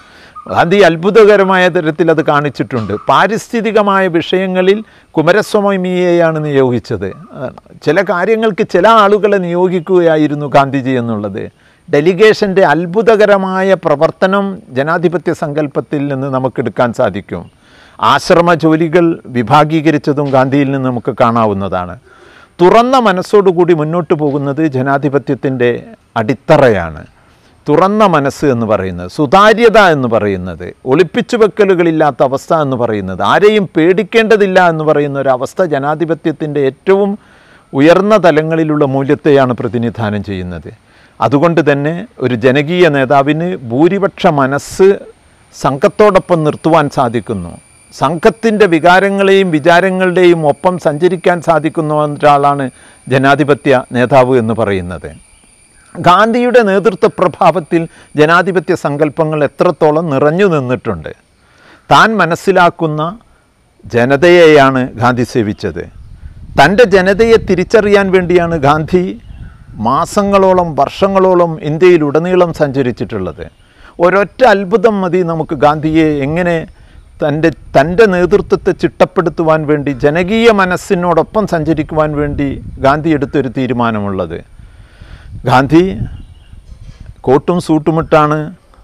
[SPEAKER 1] ഗാന്ധി അത്ഭുതകരമായ തരത്തിൽ അത് കാണിച്ചിട്ടുണ്ട്. പാരിസ്ഥിതികമായ വിഷയങ്ങളിൽ കുമാരസ്വാമിയെയാണ് നിയോഗിച്ചത്. ചില കാര്യങ്ങൾക്ക് ചില ആളുകളെ നിയോഗിക്കുകയായിരുന്നു ഗാന്ധിജി എന്നുള്ളത്. ഡെലിഗേഷൻ്റെ അത്ഭുതകരമായ പ്രവർത്തനം ജനാധിപത്യ സങ്കല്പത്തിൽ നിന്ന് നമുക്കെടുക്കാൻ സാധിക്കും. ആശ്രമ ജോലികൾ വിഭാഗീകരിച്ചതും ഗാന്ധിയിൽ നിന്ന് നമുക്ക് കാണാവുന്നതാണ്. തുറന്ന മനസ്സോടുകൂടി മുന്നോട്ട് പോകുന്നത് ജനാധിപത്യത്തിൻ്റെ അടിത്തറയാണ്. തുറന്ന മനസ്സ് എന്ന് പറയുന്നത്, സുതാര്യത എന്ന് പറയുന്നത്, ഒളിപ്പിച്ചു വെക്കലുകളില്ലാത്ത അവസ്ഥ എന്ന് പറയുന്നത്, ആരെയും പേടിക്കേണ്ടതില്ല എന്ന് പറയുന്ന ഒരവസ്ഥ ജനാധിപത്യത്തിൻ്റെ ഏറ്റവും ഉയർന്ന തലങ്ങളിലുള്ള മൂല്യത്തെയാണ് പ്രതിനിധാനം ചെയ്യുന്നത്. അതുകൊണ്ട് തന്നെ ഒരു ജനകീയ നേതാവിന് ഭൂരിപക്ഷ മനസ്സ് സംഘത്തോടൊപ്പം നിർത്തുവാൻ സാധിക്കുന്നു. സംഘത്തിൻ്റെ വികാരങ്ങളെയും വിചാരങ്ങളുടെയും ഒപ്പം സഞ്ചരിക്കാൻ സാധിക്കുന്ന ഒരാളാണ് ജനാധിപത്യ നേതാവ് എന്ന് പറയുന്നത്. ഗാന്ധിയുടെ നേതൃത്വ പ്രഭാവത്തിൽ ജനാധിപത്യ സങ്കല്പങ്ങൾ എത്രത്തോളം നിറഞ്ഞു നിന്നിട്ടുണ്ട്. താൻ മനസ്സിലാക്കുന്ന ജനതയെയാണ് ഗാന്ധി സേവിച്ചത്. തൻ്റെ ജനതയെ തിരിച്ചറിയാൻ വേണ്ടിയാണ് ഗാന്ധി മാസങ്ങളോളം വർഷങ്ങളോളം ഇന്ത്യയിലുടനീളം സഞ്ചരിച്ചിട്ടുള്ളത്. ഒരൊറ്റ അത്ഭുതം മതി നമുക്ക് ഗാന്ധിയെ എങ്ങനെ തൻ്റെ നേതൃത്വത്തെ ചിട്ടപ്പെടുത്തുവാൻ വേണ്ടി, ജനകീയ മനസ്സിനോടൊപ്പം സഞ്ചരിക്കുവാൻ വേണ്ടി ഗാന്ധി എടുത്തൊരു തീരുമാനമുള്ളത്. ഗാന്ധി കോട്ടും സൂട്ടുമിട്ടാണ്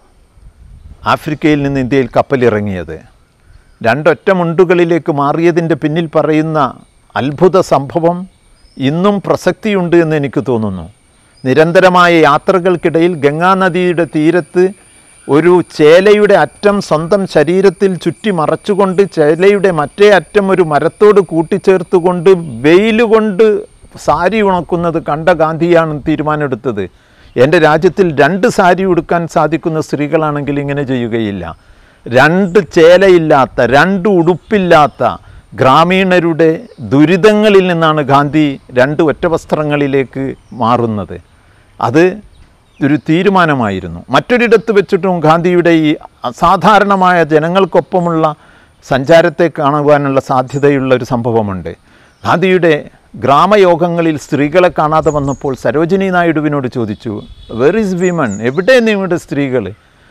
[SPEAKER 1] ആഫ്രിക്കയിൽ നിന്ന് ഇന്ത്യയിൽ കപ്പലിറങ്ങിയത്. രണ്ടൊറ്റ മുണ്ടുകളിലേക്ക് മാറിയതിൻ്റെ പിന്നിൽ പറയുന്ന അത്ഭുത സംഭവം ഇന്നും പ്രസക്തിയുണ്ട് എന്ന് എനിക്ക് തോന്നുന്നു. നിരന്തരമായ യാത്രകൾക്കിടയിൽ ഗംഗാനദിയുടെ തീരത്ത് ഒരു ചേലയുടെ അറ്റം സ്വന്തം ശരീരത്തിൽ ചുറ്റി മറച്ചുകൊണ്ട് ചേലയുടെ മറ്റേ അറ്റം ഒരു മരത്തോട് കൂട്ടിച്ചേർത്തുകൊണ്ട് വെയിലുകൊണ്ട് സാരി ഉണക്കുന്നത് കണ്ട ഗാന്ധിയാണ് തീരുമാനമെടുത്തത്. എൻ്റെ രാജ്യത്തിൽ 2 സാരി ഉടുക്കാൻ സാധിക്കുന്ന സ്ത്രീകളാണെങ്കിൽ ഇങ്ങനെ ചെയ്യുകയില്ല. 2 ചേലയില്ലാത്ത, 2 ഉടുപ്പില്ലാത്ത ഗ്രാമീണരുടെ ദുരിതങ്ങളിൽ നിന്നാണ് ഗാന്ധി 2 ഒറ്റ വസ്ത്രങ്ങളിലേക്ക് മാറുന്നത്. അത് ഒരു തീരുമാനമായിരുന്നു. മറ്റൊരിടത്ത് വെച്ചിട്ടും ഗാന്ധിയുടെ ഈ അസാധാരണമായ ജനങ്ങൾക്കൊപ്പമുള്ള സഞ്ചാരത്തെ കാണുവാനുള്ള സാധ്യതയുള്ള ഒരു സംഭവമുണ്ട്. ഗാന്ധിയുടെ ഗ്രാമയോഗങ്ങളിൽ സ്ത്രീകളെ കാണാതെ വന്നപ്പോൾ സരോജിനി നായിഡുവിനോട് ചോദിച്ചു, വെർ ഈസ് വിമൺ, എവിടെ നിങ്ങളുടെ സ്ത്രീകൾ?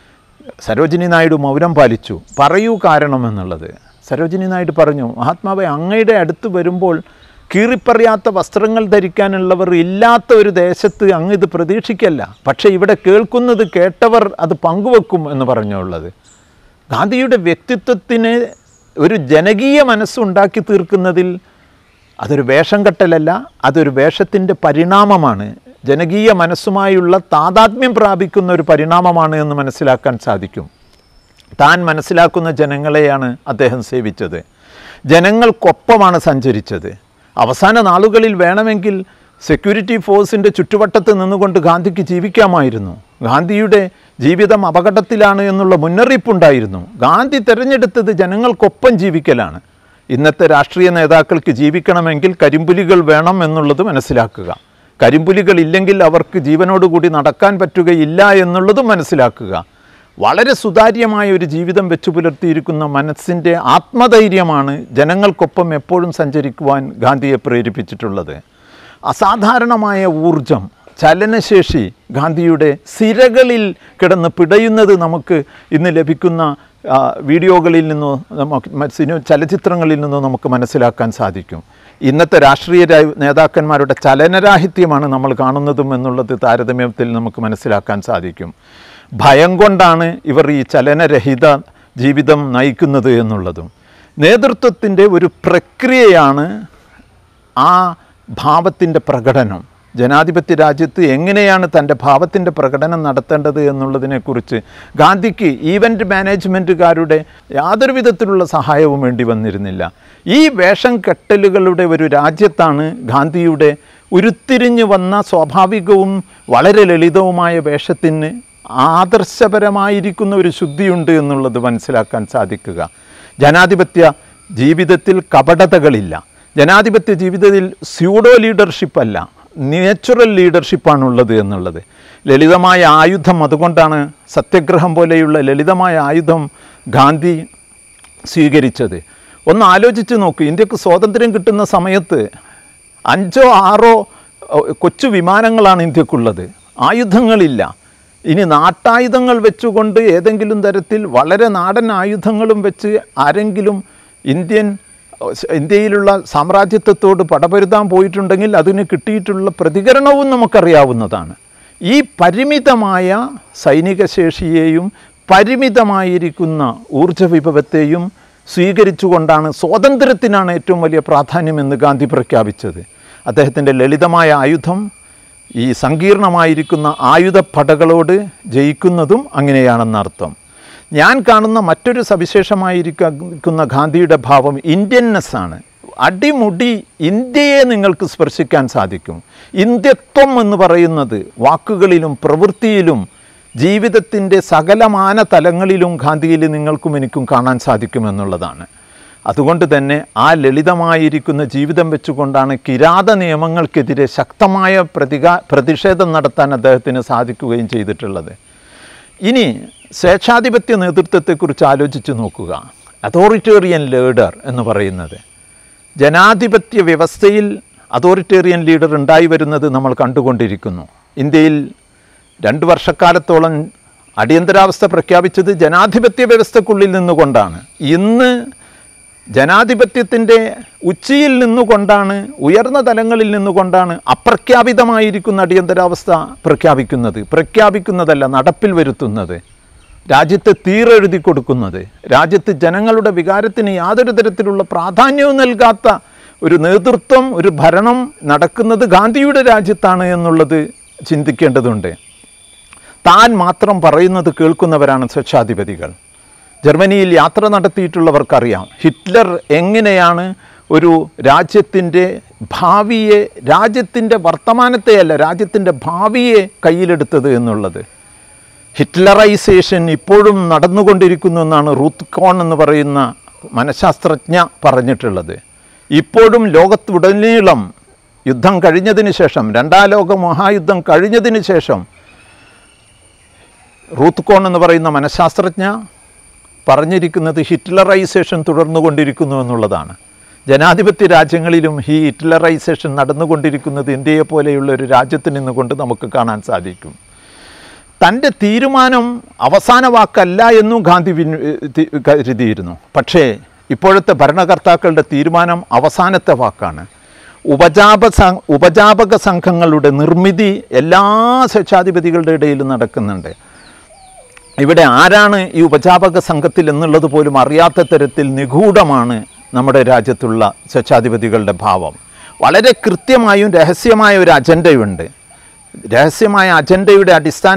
[SPEAKER 1] സരോജിനി നായിഡു മൗനം പാലിച്ചു. പറയൂ കാരണമെന്നുള്ളത്. സരോജിനി നായിഡു പറഞ്ഞു, മഹാത്മാവേ, അങ്ങയുടെ അടുത്ത് വരുമ്പോൾ കീറിപ്പറിയാത്ത വസ്ത്രങ്ങൾ ധരിക്കാനുള്ളവർ ഇല്ലാത്ത ഒരു ദേശത്ത് അങ്ങ് ഇത് പ്രതീക്ഷിക്കല്ല. പക്ഷേ ഇവിടെ കേൾക്കുന്നത് കേട്ടവർ അത് പങ്കുവെക്കും എന്ന് പറഞ്ഞുള്ളത്. ഗാന്ധിയുടെ വ്യക്തിത്വത്തിന് ഒരു ജനകീയ മനസ്സുണ്ടാക്കി തീർക്കുന്നതിൽ അതൊരു വേഷം കെട്ടലല്ല, അതൊരു വേഷത്തിൻ്റെ പരിണാമമാണ്. ജനകീയ മനസ്സുമായുള്ള താതാത്മ്യം പ്രാപിക്കുന്ന ഒരു പരിണാമമാണ് എന്ന് മനസ്സിലാക്കാൻ സാധിക്കും. താൻ മനസ്സിലാക്കുന്ന ജനങ്ങളെയാണ് അദ്ദേഹം സേവിച്ചത്. ജനങ്ങൾക്കൊപ്പമാണ് സഞ്ചരിച്ചത്. അവസാന നാളുകളിൽ വേണമെങ്കിൽ സെക്യൂരിറ്റി ഫോഴ്സിൻ്റെ ചുറ്റുവട്ടത്ത് നിന്നുകൊണ്ട് ഗാന്ധിക്ക് ജീവിക്കാമായിരുന്നു. ഗാന്ധിയുടെ ജീവിതം അപകടത്തിലാണ് എന്നുള്ള മുന്നറിയിപ്പുണ്ടായിരുന്നു. ഗാന്ധി തിരഞ്ഞെടുത്തത് ജനങ്ങൾക്കൊപ്പം ജീവിക്കലാണ്. ഇന്നത്തെ രാഷ്ട്രീയ നേതാക്കൾക്ക് ജീവിക്കണമെങ്കിൽ കരിമ്പുലികൾ വേണം എന്നുള്ളത് മനസ്സിലാക്കുക. കരിമ്പുലികൾ ഇല്ലെങ്കിൽ അവർക്ക് ജീവനോടുകൂടി നടക്കാൻ പറ്റുകയില്ല എന്നുള്ളതും മനസ്സിലാക്കുക. വളരെ സുതാര്യമായ ഒരു ജീവിതം വെച്ചു പുലർത്തിയിരിക്കുന്ന മനസ്സിൻ്റെ ആത്മധൈര്യമാണ് ജനങ്ങൾക്കൊപ്പം എപ്പോഴും സഞ്ചരിക്കുവാൻ ഗാന്ധിയെ പ്രേരിപ്പിച്ചിട്ടുള്ളത്. അസാധാരണമായ ഊർജം, ചലനശേഷി ഗാന്ധിയുടെ സിരകളിൽ കിടന്ന് പിടയുന്നത് നമുക്ക് ഇന്ന് ലഭിക്കുന്ന വീഡിയോകളിൽ നിന്നോ ചലച്ചിത്രങ്ങളിൽ നിന്നോ നമുക്ക് മനസ്സിലാക്കാൻ സാധിക്കും. ഇന്നത്തെ രാഷ്ട്രീയ നേതാക്കന്മാരുടെ ചലനരാഹിത്യമാണ് നമ്മൾ കാണുന്നതും എന്നുള്ളത് താരതമ്യത്തിൽ നമുക്ക് മനസ്സിലാക്കാൻ സാധിക്കും. ഭയം കൊണ്ടാണ് ഇവർ ഈ ചലനരഹിത ജീവിതം നയിക്കുന്നത് എന്നുള്ളതും. നേതൃത്വത്തിൻ്റെ ഒരു പ്രക്രിയയാണ് ആ ഭാവത്തിൻ്റെ പ്രകടനം. ജനാധിപത്യ രാജ്യത്ത് എങ്ങനെയാണ് തൻ്റെ ഭാവത്തിൻ്റെ പ്രകടനം നടത്തേണ്ടത് എന്നുള്ളതിനെക്കുറിച്ച് ഗാന്ധിക്ക് ഈവൻ്റ് മാനേജ്മെൻറ്റുകാരുടെ യാതൊരു വിധത്തിലുള്ള സഹായവും വേണ്ടി വന്നിരുന്നില്ല. ഈ വേഷം കെട്ടലുകളുടെ ഒരു രാജ്യത്താണ് ഗാന്ധിയുടെ ഉരുത്തിരിഞ്ഞു വന്ന സ്വാഭാവികവും വളരെ ലളിതവുമായ വേഷത്തിന് ആദർശപരമായിരിക്കുന്ന ഒരു ശുദ്ധിയുണ്ട് എന്നുള്ളത് മനസ്സിലാക്കാൻ സാധിക്കുക. ജനാധിപത്യ ജീവിതത്തിൽ കപടതകളില്ല. ജനാധിപത്യ ജീവിതത്തിൽ സ്യൂഡോ ലീഡർഷിപ്പല്ല, നാച്ചുറൽ ലീഡർഷിപ്പാണുള്ളത് എന്നുള്ളത്. ലളിതമായ ആയുധം, അതുകൊണ്ടാണ് സത്യഗ്രഹം പോലെയുള്ള ലളിതമായ ആയുധം ഗാന്ധി സ്വീകരിച്ചത്. ഒന്ന് ആലോചിച്ച് നോക്കൂ, ഇന്ത്യക്ക് സ്വാതന്ത്ര്യം കിട്ടുന്ന സമയത്ത് 5 or 6 കൊച്ചു വിമാനങ്ങളാണ് ഇന്ത്യക്കുള്ളത്. ആയുധങ്ങളില്ല. ഇനി നാട്ടായുധങ്ങൾ വെച്ചുകൊണ്ട് ഏതെങ്കിലും തരത്തിൽ വളരെ നാടൻ ആയുധങ്ങളും വെച്ച് ആരെങ്കിലും ഇന്ത്യയിലുള്ള സാമ്രാജ്യത്വത്തോട് പടപൊരുതാൻ പോയിട്ടുണ്ടെങ്കിൽ അതിന് കിട്ടിയിട്ടുള്ള പ്രതികരണവും നമുക്കറിയാവുന്നതാണ്. ഈ പരിമിതമായ സൈനിക ശേഷിയെയും പരിമിതമായിരിക്കുന്ന ഊർജ്ജ വിഭവത്തെയും സ്വീകരിച്ചുകൊണ്ടാണ് സ്വാതന്ത്ര്യത്തിനാണ് ഏറ്റവും വലിയ പ്രാധാന്യമെന്ന് ഗാന്ധി പ്രഖ്യാപിച്ചത്. അദ്ദേഹത്തിൻ്റെ ലളിതമായ ആയുധം ഈ സങ്കീർണമായിരിക്കുന്ന ആയുധപ്പടകളോട് ജയിക്കുന്നതും അങ്ങനെയാണെന്നർത്ഥം. ഞാൻ കാണുന്ന മറ്റൊരു സവിശേഷമായിരിക്കുന്ന ഗാന്ധിയുടെ ഭാവം ഇന്ത്യൻനെസ്സാണ്. അടിമുടി ഇന്ത്യയെ നിങ്ങൾക്ക് സ്പർശിക്കാൻ സാധിക്കും. ഇന്ത്യത്വം എന്ന് പറയുന്നത് വാക്കുകളിലും പ്രവൃത്തിയിലും ജീവിതത്തിൻ്റെ സകലമാന തലങ്ങളിലും ഗാന്ധിയിൽ നിങ്ങൾക്കും എനിക്കും കാണാൻ സാധിക്കുമെന്നുള്ളതാണ്. അതുകൊണ്ട് തന്നെ ആ ലളിതമായിരിക്കുന്ന ജീവിതം വെച്ചുകൊണ്ടാണ് കിരാത നിയമങ്ങൾക്കെതിരെ ശക്തമായ പ്രതിഷേധം നടത്താൻ അദ്ദേഹത്തിന് സാധിക്കുകയും ചെയ്തിട്ടുള്ളത്. ഇനി സ്വേച്ഛാധിപത്യ നേതൃത്വത്തെക്കുറിച്ച് ആലോചിച്ച് നോക്കുക. അതോറിറ്റേറിയൻ ലീഡർ എന്ന് പറയുന്നത്, ജനാധിപത്യ വ്യവസ്ഥയിൽ അതോറിറ്റേറിയൻ ലീഡർ ഉണ്ടായി വരുന്നത് നമ്മൾ കണ്ടുകൊണ്ടിരിക്കുന്നു. ഇന്ത്യയിൽ 2 വർഷക്കാലത്തോളം അടിയന്തരാവസ്ഥ പ്രഖ്യാപിച്ചത് ജനാധിപത്യ വ്യവസ്ഥക്കുള്ളിൽ നിന്നുകൊണ്ടാണ്. ഇന്ന് ജനാധിപത്യത്തിൻ്റെ ഉച്ചിയിൽ നിന്നുകൊണ്ടാണ്, ഉയർന്ന തലങ്ങളിൽ നിന്നുകൊണ്ടാണ് അപ്രഖ്യാപിതമായിരിക്കുന്ന അടിയന്തരാവസ്ഥ പ്രഖ്യാപിക്കുന്നതല്ല, നടപ്പിൽ വരുത്തുന്നത്, രാജ്യത്തെ തീരെഴുതി കൊടുക്കുന്നത്, രാജ്യത്ത് ജനങ്ങളുടെ വികാരത്തിന് യാതൊരു തരത്തിലുള്ള പ്രാധാന്യവും നൽകാത്ത ഒരു നേതൃത്വം, ഒരു ഭരണം നടക്കുന്നത് ഗാന്ധിയുടെ രാജ്യത്താണ് എന്നുള്ളത് ചിന്തിക്കേണ്ടതുണ്ട്. താൻ മാത്രം പറയുന്നത് കേൾക്കുന്നവരാണ് സ്വേച്ഛാധിപതികൾ. ജർമ്മനിയിൽ യാത്ര നടത്തിയിട്ടുള്ളവർക്കറിയാം ഹിറ്റ്ലർ എങ്ങനെയാണ് ഒരു രാജ്യത്തിൻ്റെ ഭാവിയെ, രാജ്യത്തിൻ്റെ വർത്തമാനത്തെയല്ല രാജ്യത്തിൻ്റെ ഭാവിയെ കയ്യിലെടുത്തത് എന്നുള്ളത്. ഹിറ്റ്ലറൈസേഷൻ ഇപ്പോഴും നടന്നുകൊണ്ടിരിക്കുന്നു എന്നാണ് റൂത്ത് എന്ന് പറയുന്ന മനഃശാസ്ത്രജ്ഞ പറഞ്ഞിട്ടുള്ളത്. ഇപ്പോഴും ലോകത്തുടനീളം യുദ്ധം കഴിഞ്ഞതിന് ശേഷം, 2ാം ലോക മഹായുദ്ധം കഴിഞ്ഞതിന് ശേഷം റൂത്ത് എന്ന് പറയുന്ന മനഃശാസ്ത്രജ്ഞ പറഞ്ഞിരിക്കുന്നത് ഹിറ്റ്ലറൈസേഷൻ തുടർന്നുകൊണ്ടിരിക്കുന്നു എന്നുള്ളതാണ്. ജനാധിപത്യ രാജ്യങ്ങളിലും ഈ ഹിറ്റ്ലറൈസേഷൻ നടന്നുകൊണ്ടിരിക്കുന്നത് ഇന്ത്യയെ പോലെയുള്ള ഒരു രാജ്യത്ത് നിന്നുകൊണ്ട് നമുക്ക് കാണാൻ സാധിക്കും. തൻ്റെ തീരുമാനം അവസാന വാക്കല്ല എന്നും ഗാന്ധി കരുതിയിരുന്നു. പക്ഷേ ഇപ്പോഴത്തെ ഭരണകർത്താക്കളുടെ തീരുമാനം അവസാനത്തെ വാക്കാണ്. ഉപജാപക സംഘങ്ങളുടെ നിർമ്മിതി എല്ലാ സ്വേച്ഛാധിപതികളുടെ ഇടയിലും നടക്കുന്നുണ്ട്. ഇവിടെ ആരാണ് ഈ ഉപജാപക സംഘത്തിൽ എന്നുള്ളത് പോലും അറിയാത്ത തരത്തിൽ നിഗൂഢമാണ് നമ്മുടെ രാജ്യത്തുള്ള സ്വേച്ഛാധിപതികളുടെ ഭാവം. വളരെ കൃത്യമായും രഹസ്യമായ ഒരു അജണ്ടയുണ്ട്. രഹസ്യമായ അജണ്ടയുടെ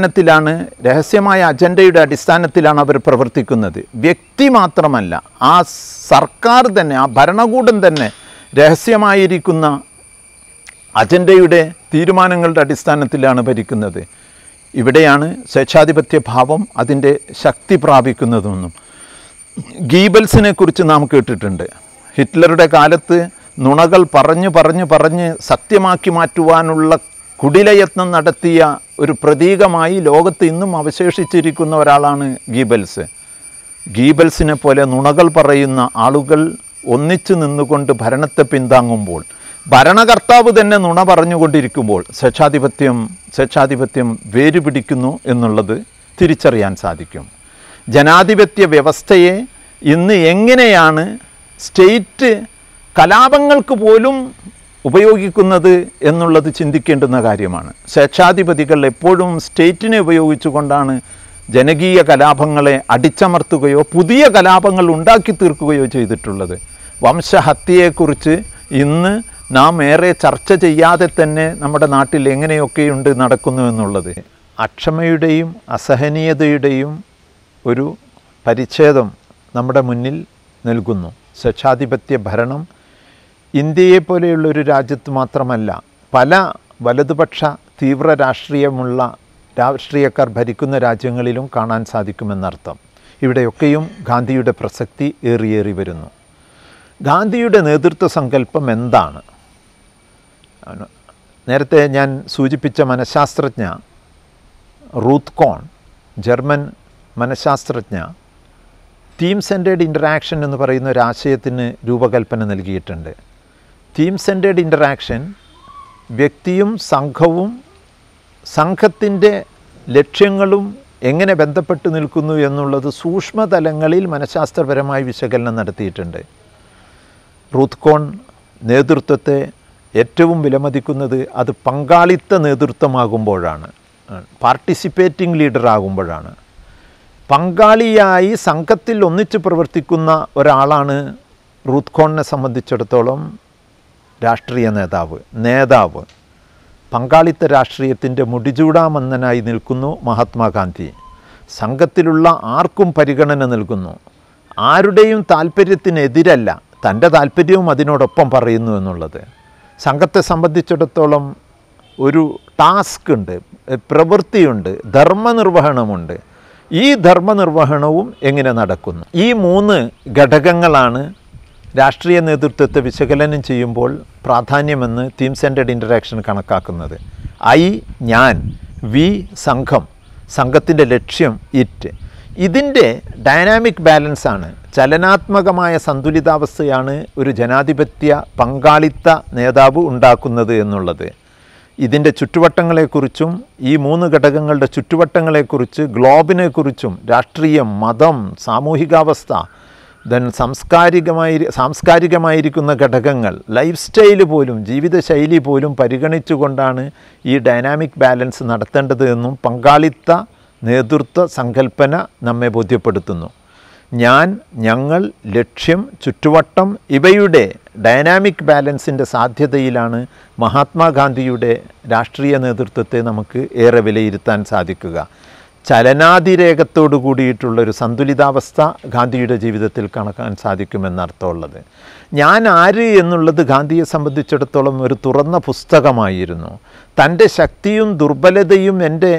[SPEAKER 1] അടിസ്ഥാനത്തിലാണ് അവർ പ്രവർത്തിക്കുന്നത്. വ്യക്തി മാത്രമല്ല, ആ സർക്കാർ തന്നെ, ആ ഭരണകൂടം തന്നെ രഹസ്യമായിരിക്കുന്ന അജണ്ടയുടെ തീരുമാനങ്ങളുടെ അടിസ്ഥാനത്തിലാണ് ഭരിക്കുന്നത്. ഇവിടെയാണ് സ്വേച്ഛാധിപത്യ ഭാവം അതിൻ്റെ ശക്തി പ്രാപിക്കുന്നതെന്നും. ഗീബൽസിനെ കുറിച്ച് നാം കേട്ടിട്ടുണ്ട്. ഹിറ്റ്ലറുടെ കാലത്ത് നുണകൾ പറഞ്ഞ് സത്യമാക്കി മാറ്റുവാനുള്ള കുടിലയത്നം നടത്തിയ ഒരു പ്രതീകമായി ലോകത്ത് ഇന്നും അവശേഷിച്ചിരിക്കുന്ന ഒരാളാണ് ഗീബൽസ്. ഗീബൽസിനെ പോലെ നുണകൾ പറയുന്ന ആളുകൾ ഒന്നിച്ചു നിന്നുകൊണ്ട് ഭരണത്തെ പിന്താങ്ങുമ്പോൾ, ഭരണകർത്താവ് തന്നെ നുണ പറഞ്ഞുകൊണ്ടിരിക്കുമ്പോൾ സ്വേച്ഛാധിപത്യം വേരുപിടിക്കുന്നു എന്നുള്ളത് തിരിച്ചറിയാൻ സാധിക്കും. ജനാധിപത്യ വ്യവസ്ഥയെ ഇന്ന് എങ്ങനെയാണ് സ്റ്റേറ്റ് കലാപങ്ങൾക്ക് പോലും ഉപയോഗിക്കുന്നത് എന്നുള്ളത് ചിന്തിക്കേണ്ടുന്ന കാര്യമാണ്. സ്വേച്ഛാധിപതികൾ എപ്പോഴും സ്റ്റേറ്റിനെ ഉപയോഗിച്ചുകൊണ്ടാണ് ജനകീയ കലാപങ്ങളെ അടിച്ചമർത്തുകയോ പുതിയ കലാപങ്ങൾ ഉണ്ടാക്കി തീർക്കുകയോ ചെയ്തിട്ടുള്ളത്. വംശഹത്യയെക്കുറിച്ച് ഇന്ന് നാം ഏറെ ചർച്ച ചെയ്യാതെ തന്നെ നമ്മുടെ നാട്ടിൽ എങ്ങനെയൊക്കെയുണ്ട് നടക്കുന്നു എന്നുള്ളത്. അക്ഷമയുടെയും അസഹനീയതയുടെയും ഒരു പരിച്ഛേദം നമ്മുടെ മുന്നിൽ നൽകുന്നു. സ്വേച്ഛാധിപത്യ ഭരണം ഇന്ത്യയെപ്പോലെയുള്ളൊരു രാജ്യത്ത് മാത്രമല്ല, പല വലതുപക്ഷ തീവ്ര രാഷ്ട്രീയക്കാർ ഭരിക്കുന്ന രാജ്യങ്ങളിലും കാണാൻ സാധിക്കുമെന്നർത്ഥം. ഇവിടെയൊക്കെയും ഗാന്ധിയുടെ പ്രസക്തി ഏറിയേറി വരുന്നു. ഗാന്ധിയുടെ നേതൃത്വ സങ്കല്പം എന്താണ്? നേരത്തെ ഞാൻ സൂചിപ്പിച്ച മനഃശാസ്ത്രജ്ഞ റൂത്ത് ജർമ്മൻ മനഃശാസ്ത്രജ്ഞ തീം സെൻറ്റേഡ് ഇൻ്ററാക്ഷൻ എന്ന് പറയുന്ന ഒരു ആശയത്തിന് രൂപകൽപ്പന നൽകിയിട്ടുണ്ട്. തീം സെൻറ്റേഡ് ഇൻ്ററാക്ഷൻ വ്യക്തിയും സംഘവും സംഘത്തിൻ്റെ ലക്ഷ്യങ്ങളും എങ്ങനെ ബന്ധപ്പെട്ട് നിൽക്കുന്നു എന്നുള്ളത് സൂക്ഷ്മതലങ്ങളിൽ മനഃശാസ്ത്രപരമായി വിശകലനം നടത്തിയിട്ടുണ്ട്. റൂത്ത് കോൺ നേതൃത്വത്തെ ഏറ്റവും വിലമതിക്കുന്നത് അത് പങ്കാളിത്ത നേതൃത്വമാകുമ്പോഴാണ്, പാർട്ടിസിപ്പേറ്റിംഗ് ലീഡറാകുമ്പോഴാണ്. പങ്കാളിയായി സംഘത്തിൽ ഒന്നിച്ച് പ്രവർത്തിക്കുന്ന ഒരാളാണ് റൂത്ത് കോണിനെ സംബന്ധിച്ചിടത്തോളം രാഷ്ട്രീയ നേതാവ്. പങ്കാളിത്ത രാഷ്ട്രീയത്തിൻ്റെ മുടിചൂടാമന്നനായി നിൽക്കുന്നു മഹാത്മാഗാന്ധി. സംഘത്തിലുള്ള ആർക്കും പരിഗണന നൽകുന്നു, ആരുടെയും താല്പര്യത്തിനെതിരല്ല, തൻ്റെ താല്പര്യവും അതിനോടൊപ്പം പറയുന്നു എന്നുള്ളത്. സംഘത്തെ സംബന്ധിച്ചിടത്തോളം ഒരു ടാസ്ക് ഉണ്ട്, പ്രവൃത്തിയുണ്ട്, ധർമ്മനിർവഹണമുണ്ട്. ഈ ധർമ്മനിർവഹണവും എങ്ങനെ നടക്കുന്നു? ഈ 3 ഘടകങ്ങളാണ് രാഷ്ട്രീയ നേതൃത്വത്തെ വിശകലനം ചെയ്യുമ്പോൾ പ്രാധാന്യമെന്ന് തീം സെൻറ്റേഡ് ഇൻ്ററാക്ഷൻ കണക്കാക്കുന്നത്. ഐ ഞാൻ, വി സംഘം, സംഘത്തിൻ്റെ ലക്ഷ്യം ഇറ്റ്. ഇതിൻ്റെ ഡൈനാമിക് ബാലൻസാണ്, ചലനാത്മകമായ സന്തുലിതാവസ്ഥയാണ് ഒരു ജനാധിപത്യ പങ്കാളിത്ത നേതാവ് ഉണ്ടാക്കുന്നത് എന്നുള്ളത്. ഇതിൻ്റെ ചുറ്റുവട്ടങ്ങളെക്കുറിച്ചും ഈ 3 ഘടകങ്ങളുടെ ചുറ്റുവട്ടങ്ങളെക്കുറിച്ച്, ഗ്ലോബിനെക്കുറിച്ചും, രാഷ്ട്രീയം, മതം, സാമൂഹികാവസ്ഥ, ദെൻ സാംസ്കാരികമായിരിക്കുന്ന ഘടകങ്ങൾ, ലൈഫ് സ്റ്റൈൽ പോലും, ജീവിതശൈലി പോലും പരിഗണിച്ചുകൊണ്ടാണ് ഈ ഡൈനാമിക് ബാലൻസ് നടത്തേണ്ടത് എന്നും പങ്കാളിത്ത നേതൃത്വ സങ്കല്പന നമ്മെ ബോധ്യപ്പെടുത്തുന്നു. ഞാൻ, ഞങ്ങൾ, ലക്ഷ്യം, ചുറ്റുവട്ടം ഇവയുടെ ഡൈനാമിക് ബാലൻസിൻ്റെ സാധ്യതയിലാണ് മഹാത്മാഗാന്ധിയുടെ രാഷ്ട്രീയ നേതൃത്വത്തെ നമുക്ക് ഏറെ വിലയിരുത്താൻ സാധിക്കുക. ചലനാതിരേകത്തോടു കൂടിയിട്ടുള്ളൊരു സന്തുലിതാവസ്ഥ ഗാന്ധിയുടെ ജീവിതത്തിൽ കാണാൻ സാധിക്കുമെന്നർത്ഥമുള്ളത്. ഞാൻ ആര് എന്നുള്ളത് ഗാന്ധിയെ സംബന്ധിച്ചിടത്തോളം ഒരു തുറന്ന പുസ്തകമായിരുന്നു. തൻ്റെ ശക്തിയും ദുർബലതയും എൻ്റെ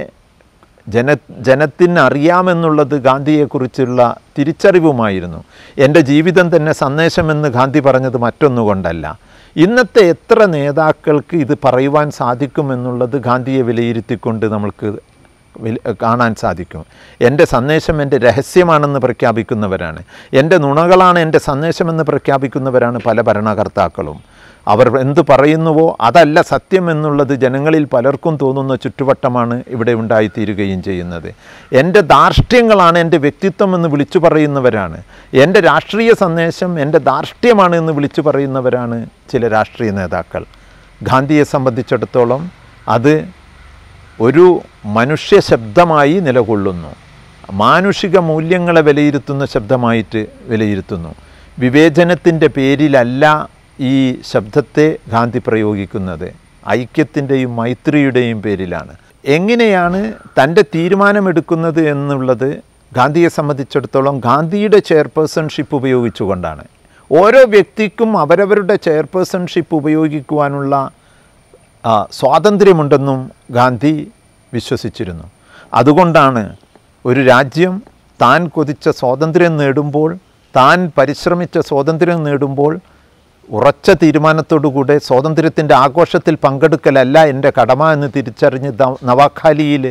[SPEAKER 1] ജനത്തിന് അറിയാമെന്നുള്ളത് ഗാന്ധിയെക്കുറിച്ചുള്ള തിരിച്ചറിവുമായിരുന്നു. എൻ്റെ ജീവിതം തന്നെ സന്ദേശമെന്ന് ഗാന്ധി പറഞ്ഞത് മറ്റൊന്നുകൊണ്ടല്ല. ഇന്നത്തെ എത്ര നേതാക്കൾക്ക് ഇത് പറയുവാൻ സാധിക്കുമെന്നുള്ളത് ഗാന്ധിയെ വിലയിരുത്തിക്കൊണ്ട് നമ്മൾക്ക് കാണാൻ സാധിക്കും. എൻ്റെ സന്ദേശം എൻ്റെ രഹസ്യമാണെന്ന് പ്രഖ്യാപിക്കുന്നവരാണ്, എൻ്റെ നുണകളാണ് എൻ്റെ സന്ദേശമെന്ന് പ്രഖ്യാപിക്കുന്നവരാണ് പല ഭരണകർത്താക്കളും. അവർ എന്ത് പറയുന്നുവോ അതല്ല സത്യം എന്നുള്ളത് ജനങ്ങളിൽ പലർക്കും തോന്നുന്ന ചുറ്റുവട്ടമാണ് ഇവിടെ ഉണ്ടായിത്തീരുകയും ചെയ്യുന്നത്. എൻ്റെ ധാർഷ്ട്യങ്ങളാണ് എൻ്റെ വ്യക്തിത്വം എന്ന് വിളിച്ചു പറയുന്നവരാണ്, എൻ്റെ രാഷ്ട്രീയ സന്ദേശം എൻ്റെ ധാർഷ്ട്യമാണ് എന്ന് വിളിച്ചു പറയുന്നവരാണ് ചില രാഷ്ട്രീയ നേതാക്കൾ. ഗാന്ധിയെ സംബന്ധിച്ചിടത്തോളം അത് ഒരു മനുഷ്യ ശബ്ദമായി നിലകൊള്ളുന്നു, മാനുഷിക മൂല്യങ്ങളെ വിലയിരുത്തുന്ന ശബ്ദമായിട്ട് വിലയിരുത്തുന്നു. വിവേചനത്തിൻ്റെ പേരിലല്ല ഈ ശബ്ദത്തെ ഗാന്ധി പ്രയോഗിക്കുന്നത്, ഐക്യത്തിൻ്റെയും മൈത്രിയുടെയും പേരിലാണ്. എങ്ങനെയാണ് തൻ്റെ തീരുമാനമെടുക്കുന്നത് എന്നുള്ളത് ഗാന്ധിയെ സംബന്ധിച്ചിടത്തോളം ഗാന്ധിയുടെ ചെയർപേഴ്സൺഷിപ്പ് ഉപയോഗിച്ചുകൊണ്ടാണ്. ഓരോ വ്യക്തിക്കും അവരവരുടെ ചെയർപേഴ്സൺഷിപ്പ് ഉപയോഗിക്കുവാനുള്ള സ്വാതന്ത്ര്യമുണ്ടെന്നും ഗാന്ധി വിശ്വസിച്ചിരുന്നു. അതുകൊണ്ടാണ് ഒരു രാജ്യം താൻ കൊതിച്ച സ്വാതന്ത്ര്യം നേടുമ്പോൾ, താൻ പരിശ്രമിച്ച സ്വാതന്ത്ര്യം നേടുമ്പോൾ ഉറച്ച തീരുമാനത്തോടുകൂടെ സ്വാതന്ത്ര്യത്തിൻ്റെ ആഘോഷത്തിൽ പങ്കെടുക്കലല്ല എൻ്റെ കടമ എന്ന് തിരിച്ചറിഞ്ഞ് നവാഖാലിയിൽ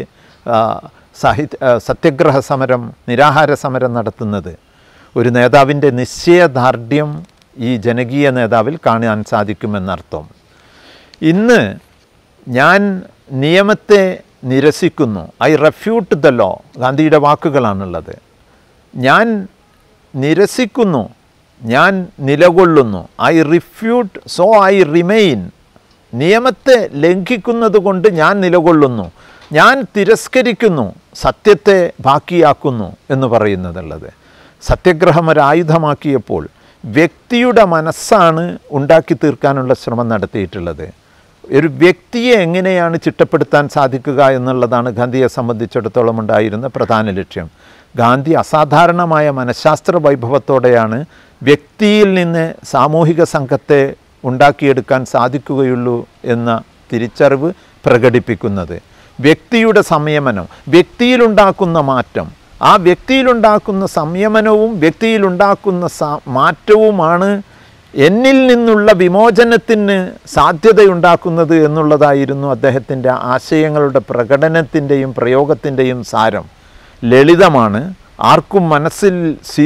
[SPEAKER 1] സത്യഗ്രഹ സമരം, നിരാഹാര സമരം നടത്തുന്നത്. ഒരു നേതാവിൻ്റെ നിശ്ചയദാർഢ്യം ഈ ജനകീയ നേതാവിൽ കാണാൻ സാധിക്കുമെന്നർത്ഥം. ഇന്ന് ഞാൻ നിയമത്തെ നിരസിക്കുന്നു, ഐ റെഫ്യൂട്ട് ദ ലോ, ഗാന്ധിയുടെ വാക്കുകളാണുള്ളത്. ഞാൻ നിരസിക്കുന്നു, ഞാൻ നിലകൊള്ളുന്നു, I refute so I remain. നിയമത്തെ ലംഘിക്കുന്നത് കൊണ്ട് ഞാൻ നിലകൊള്ളുന്നു, ഞാൻ തിരസ്കരിക്കുന്നു, സത്യത്തെ ബാക്കിയാക്കുന്നു എന്ന് പറയുന്നതുള്ളത്. സത്യഗ്രഹം ഒരായുധമാക്കിയപ്പോൾ വ്യക്തിയുടെ മനസ്സാണ് ഉണ്ടാക്കി തീർക്കാനുള്ള ശ്രമം നടത്തിയിട്ടുള്ളത്. ഒരു വ്യക്തിയെ എങ്ങനെയാണ് ചിട്ടപ്പെടുത്താൻ സാധിക്കുക എന്നുള്ളതാണ് ഗാന്ധിയെ സംബന്ധിച്ചിടത്തോളം ഉണ്ടായിരുന്ന പ്രധാന ലക്ഷ്യം. ഗാന്ധി അസാധാരണമായ മനഃശാസ്ത്ര വൈഭവത്തോടെയാണ് വ്യക്തിയിൽ നിന്ന് സാമൂഹിക സംഘത്തെ ഉണ്ടാക്കിയെടുക്കാൻ സാധിക്കുകയുള്ളൂ എന്ന തിരിച്ചറിവ് പ്രകടിപ്പിക്കുന്നത്. വ്യക്തിയുടെ സംയമനം, വ്യക്തിയിലുണ്ടാക്കുന്ന മാറ്റം, ആ വ്യക്തിയിലുണ്ടാക്കുന്ന സംയമനവും വ്യക്തിയിലുണ്ടാക്കുന്ന മാറ്റവുമാണ് എന്നിൽ നിന്നുള്ള വിമോചനത്തിന് സാധ്യതയുണ്ടാക്കുന്നത് എന്നുള്ളതായിരുന്നു അദ്ദേഹത്തിൻ്റെ ആശയങ്ങളുടെ പ്രകടനത്തിൻ്റെയും പ്രയോഗത്തിൻ്റെയും സാരം. ലളിതമാണ്, ആർക്കും മനസ്സിൽ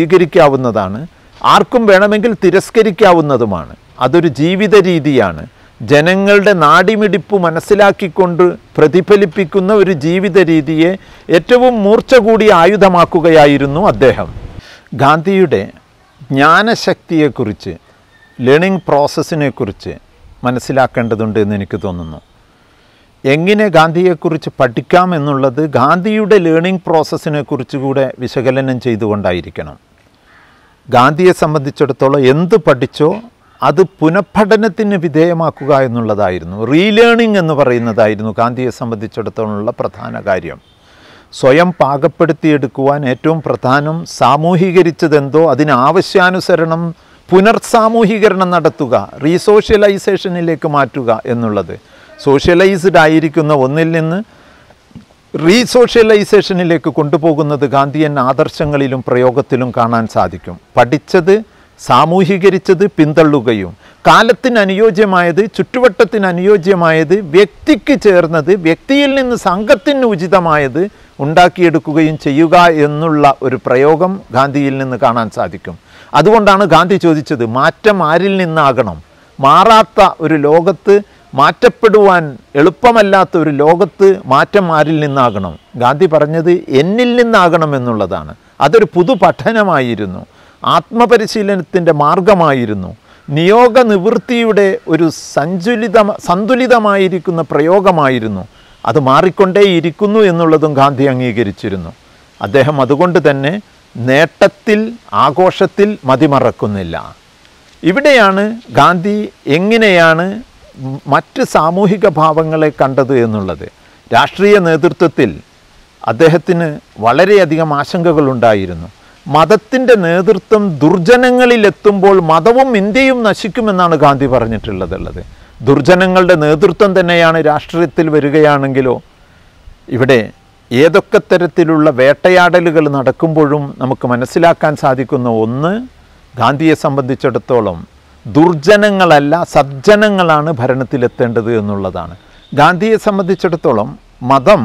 [SPEAKER 1] സ്വീകരിക്കാവുന്നതാണ്, ആർക്കും വേണമെങ്കിൽ തിരസ്കരിക്കാവുന്നതുമാണ്. അതൊരു ജീവിത രീതിയാണ്. ജനങ്ങളുടെ നാടിമിടിപ്പ് മനസ്സിലാക്കിക്കൊണ്ട് പ്രതിഫലിപ്പിക്കുന്ന ഒരു ജീവിത രീതിയെ ഏറ്റവും മൂർച്ച കൂടി ആയുധമാക്കുകയായിരുന്നു അദ്ദേഹം. ഗാന്ധിയുടെ ജ്ഞാനശക്തിയെക്കുറിച്ച്, ലേണിംഗ് പ്രോസസ്സിനെക്കുറിച്ച് മനസ്സിലാക്കേണ്ടതുണ്ട് എന്ന് എനിക്ക് തോന്നുന്നു. എങ്ങനെ ഗാന്ധിയെക്കുറിച്ച് പഠിക്കാം എന്നുള്ളത് ഗാന്ധിയുടെ ലേണിംഗ് പ്രോസസ്സിനെ കുറിച്ച് കൂടെ വിശകലനം ചെയ്തുകൊണ്ടായിരിക്കണം. ഗാന്ധിയെ സംബന്ധിച്ചിടത്തോളം എന്ത് പഠിച്ചോ അത് പുനഃപഠനത്തിന് വിധേയമാക്കുക എന്നുള്ളതായിരുന്നു. റീലേണിംഗ് എന്ന് പറയുന്നതായിരുന്നു ഗാന്ധിയെ സംബന്ധിച്ചിടത്തോളമുള്ള പ്രധാന കാര്യം. സ്വയം പാകപ്പെടുത്തിയെടുക്കുവാൻ ഏറ്റവും പ്രധാനം സാമൂഹീകരിച്ചതെന്തോ അതിന് ആവശ്യാനുസരണം പുനർസാമൂഹീകരണം നടത്തുക, റീസോഷ്യലൈസേഷനിലേക്ക് മാറ്റുക എന്നുള്ളത്. സോഷ്യലൈസ്ഡ് ആയിരിക്കുന്ന ഒന്നിൽ നിന്ന് റീസോഷ്യലൈസേഷനിലേക്ക് കൊണ്ടുപോകുന്നത് ഗാന്ധിയൻ ആദർശങ്ങളിലും പ്രയോഗത്തിലും കാണാൻ സാധിക്കും. പഠിച്ചത്, സാമൂഹീകരിച്ചത് പിന്തള്ളുകയും കാലത്തിന് അനുയോജ്യമായത്, ചുറ്റുവട്ടത്തിന് അനുയോജ്യമായത്, വ്യക്തിക്ക് ചേർന്നത്, വ്യക്തിയിൽ നിന്ന് സംഘത്തിന് ഉചിതമായത് ഉണ്ടാക്കിയെടുക്കുകയും ചെയ്യുക എന്നുള്ള ഒരു പ്രയോഗം ഗാന്ധിയിൽ നിന്ന് കാണാൻ സാധിക്കും. അതുകൊണ്ടാണ് ഗാന്ധി ചോദിച്ചത്, മാറ്റം ആരിൽ നിന്നാകണം? മാറാത്ത ഒരു ലോകത്ത്, മാറ്റപ്പെടുവാൻ എളുപ്പമല്ലാത്ത ഒരു ലോകത്ത് മാറ്റം ആരിൽ നിന്നാകണം? ഗാന്ധി പറഞ്ഞത് എന്നിൽ നിന്നാകണം എന്നുള്ളതാണ്. അതൊരു പുതുപഠനമായിരുന്നു, ആത്മപരിശീലനത്തിൻ്റെ മാർഗമായിരുന്നു, നിയോഗ നിവൃത്തിയുടെ ഒരു സന്തുലിതമായിരിക്കുന്ന പ്രയോഗമായിരുന്നു. അത് മാറിക്കൊണ്ടേയിരിക്കുന്നു എന്നുള്ളതും ഗാന്ധി അംഗീകരിച്ചിരുന്നു. അദ്ദേഹം അതുകൊണ്ട് തന്നെ നേട്ടത്തിൽ, ആഘോഷത്തിൽ മതിമറക്കുന്നില്ല. ഇവിടെയാണ് ഗാന്ധി എങ്ങനെയാണ് മറ്റ് സാമൂഹിക ഭാവങ്ങളെ കണ്ടത് എന്നുള്ളത്. രാഷ്ട്രീയ നേതൃത്വത്തിൽ അദ്ദേഹത്തിന് വളരെയധികം ആശങ്കകളുണ്ടായിരുന്നു. മതത്തിൻ്റെ നേതൃത്വം ദുർജനങ്ങളിലെത്തുമ്പോൾ മതവും ഇന്ത്യയും നശിക്കുമെന്നാണ് ഗാന്ധി പറഞ്ഞിട്ടുള്ളത്. ദുർജനങ്ങളുടെ നേതൃത്വം തന്നെയാണ് രാഷ്ട്രീയത്തിൽ വരികയാണെങ്കിലോ ഇവിടെ ഏതൊക്കെ തരത്തിലുള്ള വേട്ടയാടലുകൾ നടക്കുമ്പോഴും നമുക്ക് മനസ്സിലാക്കാൻ സാധിക്കുന്ന ഒന്ന്, ഗാന്ധിയെ സംബന്ധിച്ചിടത്തോളം ദുർജനങ്ങളല്ല സജ്ജനങ്ങളാണ് ഭരണത്തിലെത്തേണ്ടത് എന്നുള്ളതാണ്. ഗാന്ധിയെ സംബന്ധിച്ചിടത്തോളം മതം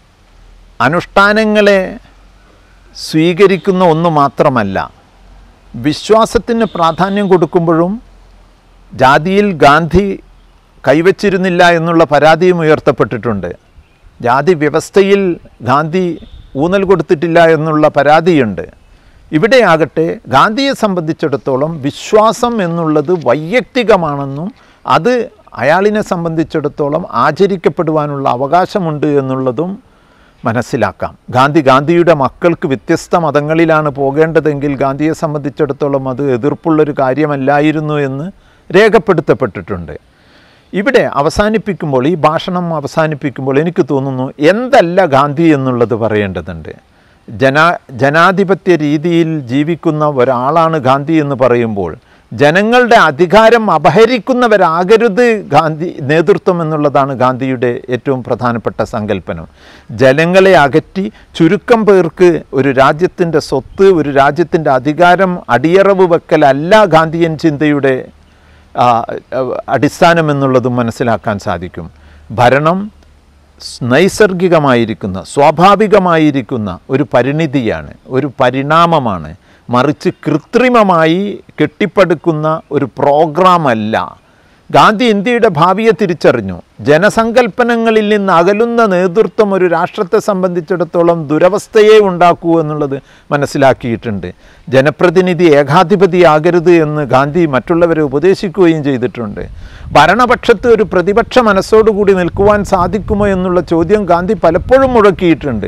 [SPEAKER 1] അനുഷ്ഠാനങ്ങളെ സ്വീകരിക്കുന്ന ഒന്ന് മാത്രമല്ല, വിശ്വാസത്തിന് പ്രാധാന്യം കൊടുക്കുമ്പോഴും ജാതിയിൽ ഗാന്ധി കൈവച്ചിരുന്നില്ല എന്നുള്ള പരാതിയും ഉയർത്തപ്പെട്ടിട്ടുണ്ട്. ജാതി വ്യവസ്ഥയിൽ ഗാന്ധി ഊന്നൽ കൊടുത്തിട്ടില്ല എന്നുള്ള പരാതിയുണ്ട്. ഇവിടെയാകട്ടെ ഗാന്ധിയെ സംബന്ധിച്ചിടത്തോളം വിശ്വാസം എന്നുള്ളത് വൈയക്തികമാണെന്നും അത് അയാളിനെ സംബന്ധിച്ചിടത്തോളം ആചരിക്കപ്പെടുവാനുള്ള അവകാശമുണ്ട് എന്നുള്ളതും മനസ്സിലാക്കാം. ഗാന്ധിയുടെ മക്കൾക്ക് വ്യത്യസ്ത മതങ്ങളിലാണ് പോകേണ്ടതെങ്കിൽ ഗാന്ധിയെ സംബന്ധിച്ചിടത്തോളം അത് എതിർപ്പുള്ളൊരു കാര്യമല്ലായിരുന്നു എന്ന് രേഖപ്പെടുത്തപ്പെട്ടിട്ടുണ്ട്. ഇവിടെ അവസാനിപ്പിക്കുമ്പോൾ, ഈ ഭാഷണം അവസാനിപ്പിക്കുമ്പോൾ എനിക്ക് തോന്നുന്നു എന്തല്ല ഗാന്ധി എന്നുള്ളത് പറയേണ്ടതുണ്ട്. ജനാധിപത്യ രീതിയിൽ ജീവിക്കുന്ന ഒരാളാണ് ഗാന്ധി എന്ന് പറയുമ്പോൾ ജനങ്ങളുടെ അധികാരം അപഹരിക്കുന്നവരാകരുത് നേതൃത്വം എന്നുള്ളതാണ് ഗാന്ധിയുടെ ഏറ്റവും പ്രധാനപ്പെട്ട സങ്കല്പനം. ജനങ്ങളെ അകറ്റി ചുരുക്കം പേർക്ക് ഒരു രാജ്യത്തിൻ്റെ സ്വത്ത്, ഒരു രാജ്യത്തിൻ്റെ അധികാരം അടിയറവ് വെക്കലല്ല ഗാന്ധിയൻ ചിന്തയുടെ അടിസ്ഥാനം എന്നുള്ളതും മനസ്സിലാക്കാൻ സാധിക്കും. ഭരണം നൈസർഗികമായിരിക്കുന്ന, സ്വാഭാവികമായിരിക്കുന്ന ഒരു പരിണിതിയാണ്, ഒരു പരിണാമമാണ്. മറിച്ച് കൃത്രിമമായി കെട്ടിപ്പടുക്കുന്ന ഒരു പ്രോഗ്രാമല്ല. ഗാന്ധി ഇന്ത്യയുടെ ഭാവിയെ തിരിച്ചറിഞ്ഞു. ജനസങ്കല്പനങ്ങളിൽ നിന്ന് അകലുന്ന നേതൃത്വം ഒരു രാഷ്ട്രത്തെ സംബന്ധിച്ചിടത്തോളം ദുരവസ്ഥയെ ഉണ്ടാക്കൂ എന്നുള്ളത് മനസ്സിലാക്കിയിട്ടുണ്ട്. ജനപ്രതിനിധി ഏകാധിപതിയാകരുത് എന്ന് ഗാന്ധി മറ്റുള്ളവരെ ഉപദേശിക്കുകയും ചെയ്തിട്ടുണ്ട്. ഭരണപക്ഷത്ത് ഒരു പ്രതിപക്ഷ മനസ്സോടുകൂടി നിൽക്കുവാൻ സാധിക്കുമോ എന്നുള്ള ചോദ്യം ഗാന്ധി പലപ്പോഴും മുഴക്കിയിട്ടുണ്ട്.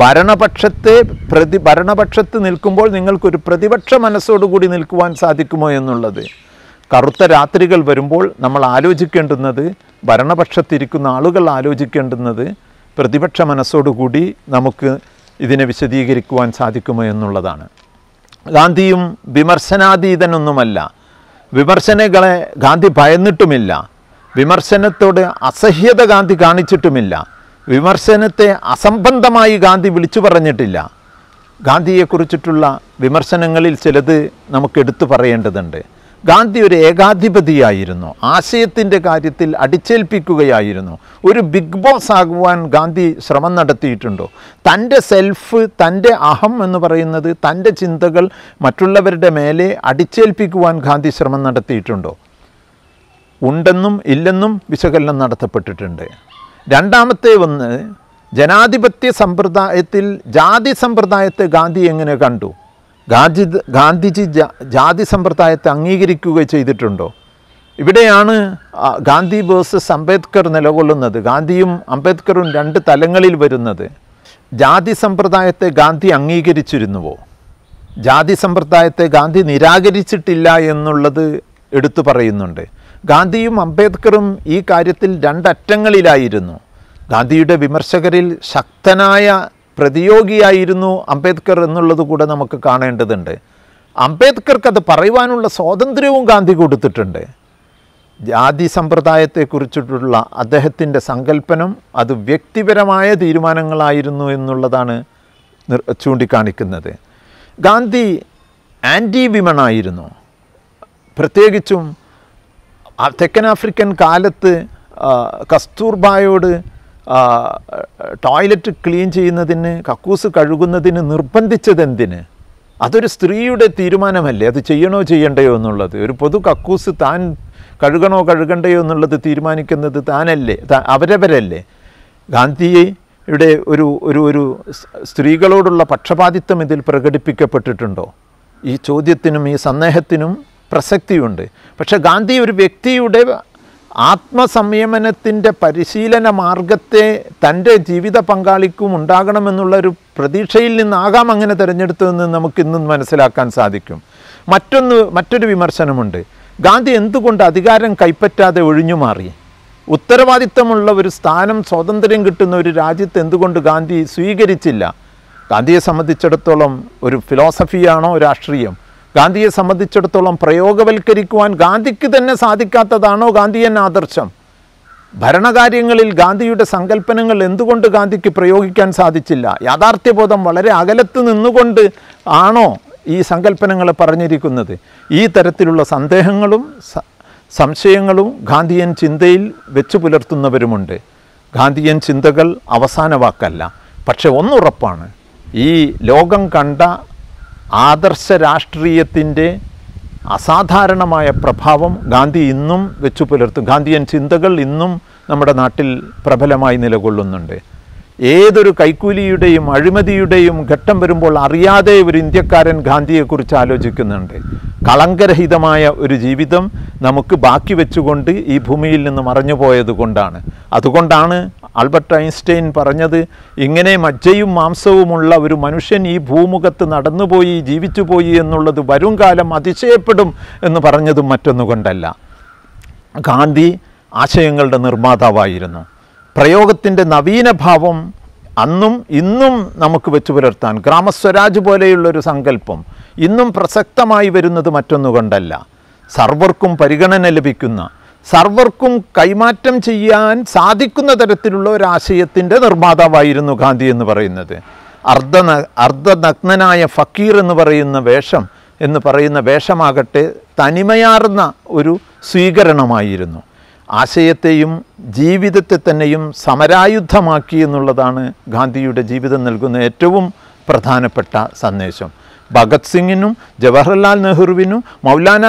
[SPEAKER 1] ഭരണപക്ഷത്ത് നിൽക്കുമ്പോൾ നിങ്ങൾക്കൊരു പ്രതിപക്ഷ മനസ്സോടുകൂടി നിൽക്കുവാൻ സാധിക്കുമോ എന്നുള്ളത്. കറുത്ത രാത്രികൾ വരുമ്പോൾ നമ്മൾ ആലോചിക്കേണ്ടുന്നത്, ഭരണപക്ഷത്തിരിക്കുന്ന ആളുകൾ ആലോചിക്കേണ്ടുന്നത് പ്രതിപക്ഷ മനസ്സോടുകൂടി നമുക്ക് ഇതിനെ വിശദീകരിക്കുവാൻ സാധിക്കുമോ എന്നുള്ളതാണ്. ഗാന്ധിയും വിമർശനാതീതനൊന്നുമല്ല. വിമർശനങ്ങളെ ഗാന്ധി ഭയന്നിട്ടുമില്ല. വിമർശനത്തോട് അസഹ്യത ഗാന്ധി കാണിച്ചിട്ടുമില്ല. വിമർശനത്തെ അസംബന്ധമായി ഗാന്ധി വിളിച്ചു പറഞ്ഞിട്ടില്ല. ഗാന്ധിയെക്കുറിച്ചിട്ടുള്ള വിമർശനങ്ങളിൽ ചിലത് നമുക്ക് എടുത്തു പറയേണ്ടതുണ്ട്. ഗാന്ധി ഒരു ഏകാധിപതിയായിരുന്നു. ആശയത്തിൻ്റെ കാര്യത്തിൽ അടിച്ചേൽപ്പിക്കുകയായിരുന്നു. ഒരു ബിഗ് ബോസ് ആകുവാൻ ഗാന്ധി ശ്രമം നടത്തിയിട്ടുണ്ടോ? തൻ്റെ സെൽഫ്, തൻ്റെ അഹം എന്ന് പറയുന്നത്, തൻ്റെ ചിന്തകൾ മറ്റുള്ളവരുടെ മേലെ അടിച്ചേൽപ്പിക്കുവാൻ ഗാന്ധി ശ്രമം നടത്തിയിട്ടുണ്ടോ? ഉണ്ടെന്നും ഇല്ലെന്നും വിശകലനം നടത്തപ്പെട്ടിട്ടുണ്ട്. രണ്ടാമത്തെ ഒന്ന്, ജനാധിപത്യ സമ്പ്രദായത്തിൽ ജാതി സമ്പ്രദായത്തെ ഗാന്ധി എങ്ങനെ കണ്ടു? ഗാന്ധിജി ജാതി സമ്പ്രദായത്തെ അംഗീകരിക്കുക ചെയ്തിട്ടുണ്ടോ? ഇവിടെയാണ് ഗാന്ധി വേഴ്സസ് അംബേദ്കർ നിലകൊള്ളുന്നത്. ഗാന്ധിയും അംബേദ്കറും രണ്ട് തലങ്ങളിൽ വരുന്നത്. ജാതി സമ്പ്രദായത്തെ ഗാന്ധി അംഗീകരിച്ചിരുന്നുവോ? ജാതി സമ്പ്രദായത്തെ ഗാന്ധി നിരാകരിച്ചിട്ടില്ല എന്നുള്ളത് എടുത്തു പറയുന്നുണ്ട്. ഗാന്ധിയും അംബേദ്കറും ഈ കാര്യത്തിൽ രണ്ടറ്റങ്ങളിലായിരുന്നു. ഗാന്ധിയുടെ വിമർശകരിൽ ശക്തനായ പ്രതിയോഗിയായിരുന്നു അംബേദ്കർ എന്നുള്ളത് കൂടെ നമുക്ക് കാണേണ്ടതുണ്ട്. അംബേദ്കർക്ക് അത് പറയുവാനുള്ള സ്വാതന്ത്ര്യവും ഗാന്ധി കൊടുത്തിട്ടുണ്ട്. ജാതി സമ്പ്രദായത്തെക്കുറിച്ചിട്ടുള്ള അദ്ദേഹത്തിൻ്റെ സങ്കല്പനം അത് വ്യക്തിപരമായ തീരുമാനങ്ങളായിരുന്നു എന്നുള്ളതാണ് ചൂണ്ടിക്കാണിക്കുന്നത്. ഗാന്ധി ആൻറ്റി വിമണായിരുന്നു. പ്രത്യേകിച്ചും തെക്കൻ ആഫ്രിക്കൻ കാലത്ത് കസ്തൂർബായോട് ടോയ്ലറ്റ് ക്ലീൻ ചെയ്യുന്നതിന്, കക്കൂസ് കഴുകുന്നതിന് നിർബന്ധിച്ചതെന്തിന്? അതൊരു സ്ത്രീയുടെ തീരുമാനമല്ലേ, അത് ചെയ്യണോ ചെയ്യണ്ടയോ എന്നുള്ളത്. ഒരു പൊതു കക്കൂസ് താൻ കഴുകണോ കഴുകണ്ടയോ എന്നുള്ളത് തീരുമാനിക്കുന്നത് താനല്ലേ, അവരവരല്ലേ. ഗാന്ധിയുടെ ഒരു സ്ത്രീകളോടുള്ള പക്ഷപാതിത്വം ഇതിൽ പ്രകടിപ്പിക്കപ്പെട്ടിട്ടുണ്ടോ? ഈ ചോദ്യത്തിനും ഈ സന്ദേഹത്തിനും പ്രസക്തിയുണ്ട്. പക്ഷേ ഗാന്ധി ഒരു വ്യക്തിയുടെ ആത്മസംയമനത്തിൻ്റെ പരിശീലന മാർഗത്തെ തൻ്റെ ജീവിത പങ്കാളിക്കും ഉണ്ടാകണമെന്നുള്ളൊരു പ്രതീക്ഷയിൽ നിന്നാകാം അങ്ങനെ തിരഞ്ഞെടുത്തതെന്ന് നമുക്കിന്നും മനസ്സിലാക്കാൻ സാധിക്കും. മറ്റൊരു വിമർശനമുണ്ട്. ഗാന്ധി എന്തുകൊണ്ട് അധികാരം കൈപ്പറ്റാതെ ഒഴിഞ്ഞുമാറി? ഉത്തരവാദിത്തമുള്ള ഒരു സ്ഥാനം, സ്വാതന്ത്ര്യം കിട്ടുന്ന ഒരു രാജ്യത്ത് എന്തുകൊണ്ട് ഗാന്ധി സ്വീകരിച്ചില്ല? ഗാന്ധിയെ സംബന്ധിച്ചിടത്തോളം ഒരു ഫിലോസഫിയാണോ രാഷ്ട്രീയം? ഗാന്ധിയെ സംബന്ധിച്ചിടത്തോളം പ്രയോഗവൽക്കരിക്കുവാൻ ഗാന്ധിക്ക് തന്നെ സാധിക്കാത്തതാണോ ഗാന്ധിയൻ ആദർശം? ഭരണകാര്യങ്ങളിൽ ഗാന്ധിയുടെ സങ്കല്പനങ്ങൾ എന്തുകൊണ്ട് ഗാന്ധിക്ക് പ്രയോഗിക്കാൻ സാധിച്ചില്ല? യാഥാർത്ഥ്യബോധം വളരെ അകലത്ത് നിന്നുകൊണ്ട് ആണോ ഈ സങ്കല്പനങ്ങൾ പറഞ്ഞിരിക്കുന്നത്? ഈ തരത്തിലുള്ള സന്ദേഹങ്ങളും സംശയങ്ങളും ഗാന്ധിയൻ ചിന്തയിൽ വെച്ചു പുലർത്തുന്നവരുമുണ്ട്. ഗാന്ധിയൻ ചിന്തകൾ അവസാന വാക്കല്ല. പക്ഷെ ഒന്നുറപ്പാണ്, ഈ ലോകം കണ്ട ആദർശ രാഷ്ട്രീയത്തിൻ്റെ അസാധാരണമായ പ്രഭാവം ഗാന്ധി ഇന്നും വെച്ചു പുലർത്തും. ഗാന്ധിയൻ ചിന്തകൾ ഇന്നും നമ്മുടെ നാട്ടിൽ പ്രബലമായി നിലകൊള്ളുന്നുണ്ട്. ഏതൊരു കൈക്കൂലിയുടെയും അഴിമതിയുടെയും ഘട്ടം വരുമ്പോൾ അറിയാതെ ഒരു ഇന്ത്യക്കാരൻ ഗാന്ധിയെക്കുറിച്ച് ആലോചിക്കുന്നുണ്ട്. കളങ്കരഹിതമായ ഒരു ജീവിതം നമുക്ക് ബാക്കി വെച്ചുകൊണ്ട് ഈ ഭൂമിയിൽ നിന്ന് മറഞ്ഞു പോയത് കൊണ്ടാണ്. അതുകൊണ്ടാണ് ആൽബർട്ട് ഐൻസ്റ്റൈൻ പറഞ്ഞത്, ഇങ്ങനെ മജ്ജയും മാംസവുമുള്ള ഒരു മനുഷ്യൻ ഈ ഭൂമുഖത്ത് നടന്നുപോയി ജീവിച്ചുപോയി എന്നുള്ളത് വരും കാലം അതിശയപ്പെടും എന്ന് പറഞ്ഞതും മറ്റൊന്നുകൊണ്ടല്ല. ഗാന്ധി ആശയങ്ങളുടെ നിർമ്മാതാവായിരുന്നു. പ്രയോഗത്തിൻ്റെ നവീനഭാവം അന്നും ഇന്നും നമുക്ക് വെച്ചു പുലർത്താൻ ഗ്രാമസ്വരാജ് പോലെയുള്ളൊരു സങ്കല്പം ഇന്നും പ്രസക്തമായി വരുന്നത് മറ്റൊന്നുകൊണ്ടല്ല. സർവർക്കും പരിഗണന ലഭിക്കുന്ന, സർവർക്കും കൈമാറ്റം ചെയ്യാൻ സാധിക്കുന്ന തരത്തിലുള്ള ഒരാശയത്തിൻ്റെ നിർമ്മാതാവായിരുന്നു ഗാന്ധി എന്ന് പറയുന്നത്. അർദ്ധനഗ്നനായ ഫക്കീർ എന്ന് പറയുന്ന വേഷമാകട്ടെ തനിമയാർന്ന ഒരു സ്വീകരണമായിരുന്നു. ആശയത്തെയും ജീവിതത്തെ തന്നെയും സമരായുധമാക്കി എന്നുള്ളതാണ് ഗാന്ധിയുടെ ജീവിതം നൽകുന്ന ഏറ്റവും പ്രധാനപ്പെട്ട സന്ദേശം. ഭഗത് സിംഗിനും ജവഹർലാൽ നെഹ്റുവിനും മൗലാന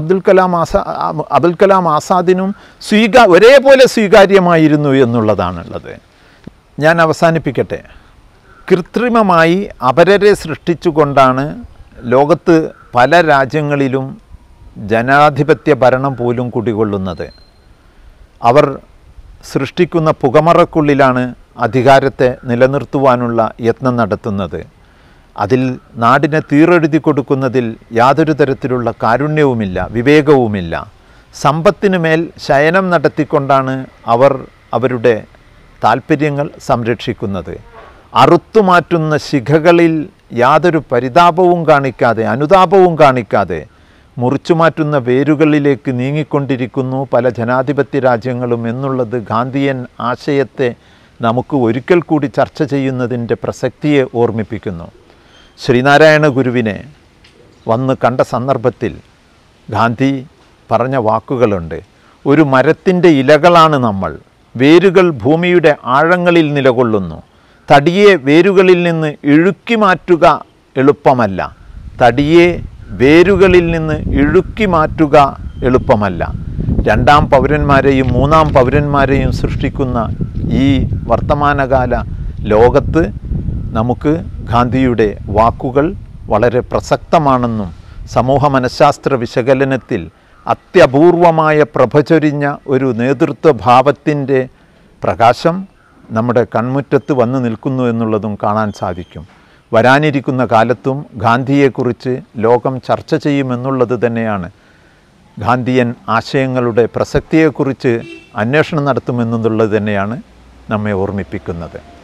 [SPEAKER 1] അബുൽ കലാം ആസാദിനും ഒരേപോലെ സ്വീകാര്യമായിരുന്നു എന്നുള്ളതാണുള്ളത്. ഞാൻ അവസാനിപ്പിക്കട്ടെ. കൃത്രിമമായി അപരരെ സൃഷ്ടിച്ചുകൊണ്ടാണ് ലോകത്ത് പല രാജ്യങ്ങളിലും ജനാധിപത്യ ഭരണം പോലും കുടികൊള്ളുന്നത്. അവർ സൃഷ്ടിക്കുന്ന പുകമറക്കുള്ളിലാണ് അധികാരത്തെ നിലനിർത്തുവാനുള്ള യത്നം നടത്തുന്നത്. അതിൽ നാടിനെ തീറെഴുതി കൊടുക്കുന്നതിൽ യാതൊരു തരത്തിലുള്ള കാരുണ്യവുമില്ല, വിവേകവുമില്ല. സമ്പത്തിനു മേൽ ശയനം നടത്തിക്കൊണ്ടാണ് അവർ അവരുടെ താൽപ്പര്യങ്ങൾ സംരക്ഷിക്കുന്നത്. അറുത്തുമാറ്റുന്ന ശിഖകളിൽ യാതൊരു പരിതാപവും കാണിക്കാതെ, അനുതാപവും കാണിക്കാതെ മുറിച്ചുമാറ്റുന്ന വേരുകളിലേക്ക് നീങ്ങിക്കൊണ്ടിരിക്കുന്നു പല ജനാധിപത്യ രാജ്യങ്ങളും എന്നുള്ളത് ഗാന്ധിയൻ ആശയത്തെ നമുക്ക് ഒരിക്കൽ കൂടി ചർച്ച ചെയ്യുന്നതിൻ്റെ പ്രസക്തിയെ ഓർമ്മിപ്പിക്കുന്നു. ശ്രീനാരായണ ഗുരുവിനെ വന്ന് കണ്ട സന്ദർഭത്തിൽ ഗാന്ധി പറഞ്ഞ വാക്കുകളുണ്ട്. ഒരു മരത്തിൻ്റെ ഇലകളാണ് നമ്മൾ, വേരുകൾ ഭൂമിയുടെ ആഴങ്ങളിൽ നിലകൊള്ളുന്നു. തടിയെ വേരുകളിൽ നിന്ന് ഇഴുക്കി മാറ്റുക എളുപ്പമല്ല, തടിയെ വേരുകളിൽ നിന്ന് ഇഴുക്കി മാറ്റുക എളുപ്പമല്ല. രണ്ടാം പൗരന്മാരെയും മൂന്നാം പൗരന്മാരെയും സൃഷ്ടിക്കുന്ന ഈ വർത്തമാനകാല ലോകത്ത് നമുക്ക് ഗാന്ധിയുടെ വാക്കുകൾ വളരെ പ്രസക്തമാണെന്നും സമൂഹ മനഃശാസ്ത്ര വിശകലനത്തിൽ അത്യപൂർവമായ പ്രഭചൊരിഞ്ഞ ഒരു നേതൃത്വഭാവത്തിൻ്റെ പ്രകാശം നമ്മുടെ കൺമുറ്റത്ത് വന്നു നിൽക്കുന്നു എന്നുള്ളതും കാണാൻ സാധിക്കും. വരാനിരിക്കുന്ന കാലത്തും ഗാന്ധിയെക്കുറിച്ച് ലോകം ചർച്ച ചെയ്യുമെന്നുള്ളത് തന്നെയാണ്. ഗാന്ധിയൻ ആശയങ്ങളുടെ പ്രസക്തിയെക്കുറിച്ച് അന്വേഷണം നടത്തുമെന്നുള്ളത് തന്നെയാണ് നമ്മെ ഓർമ്മിപ്പിക്കുന്നത്.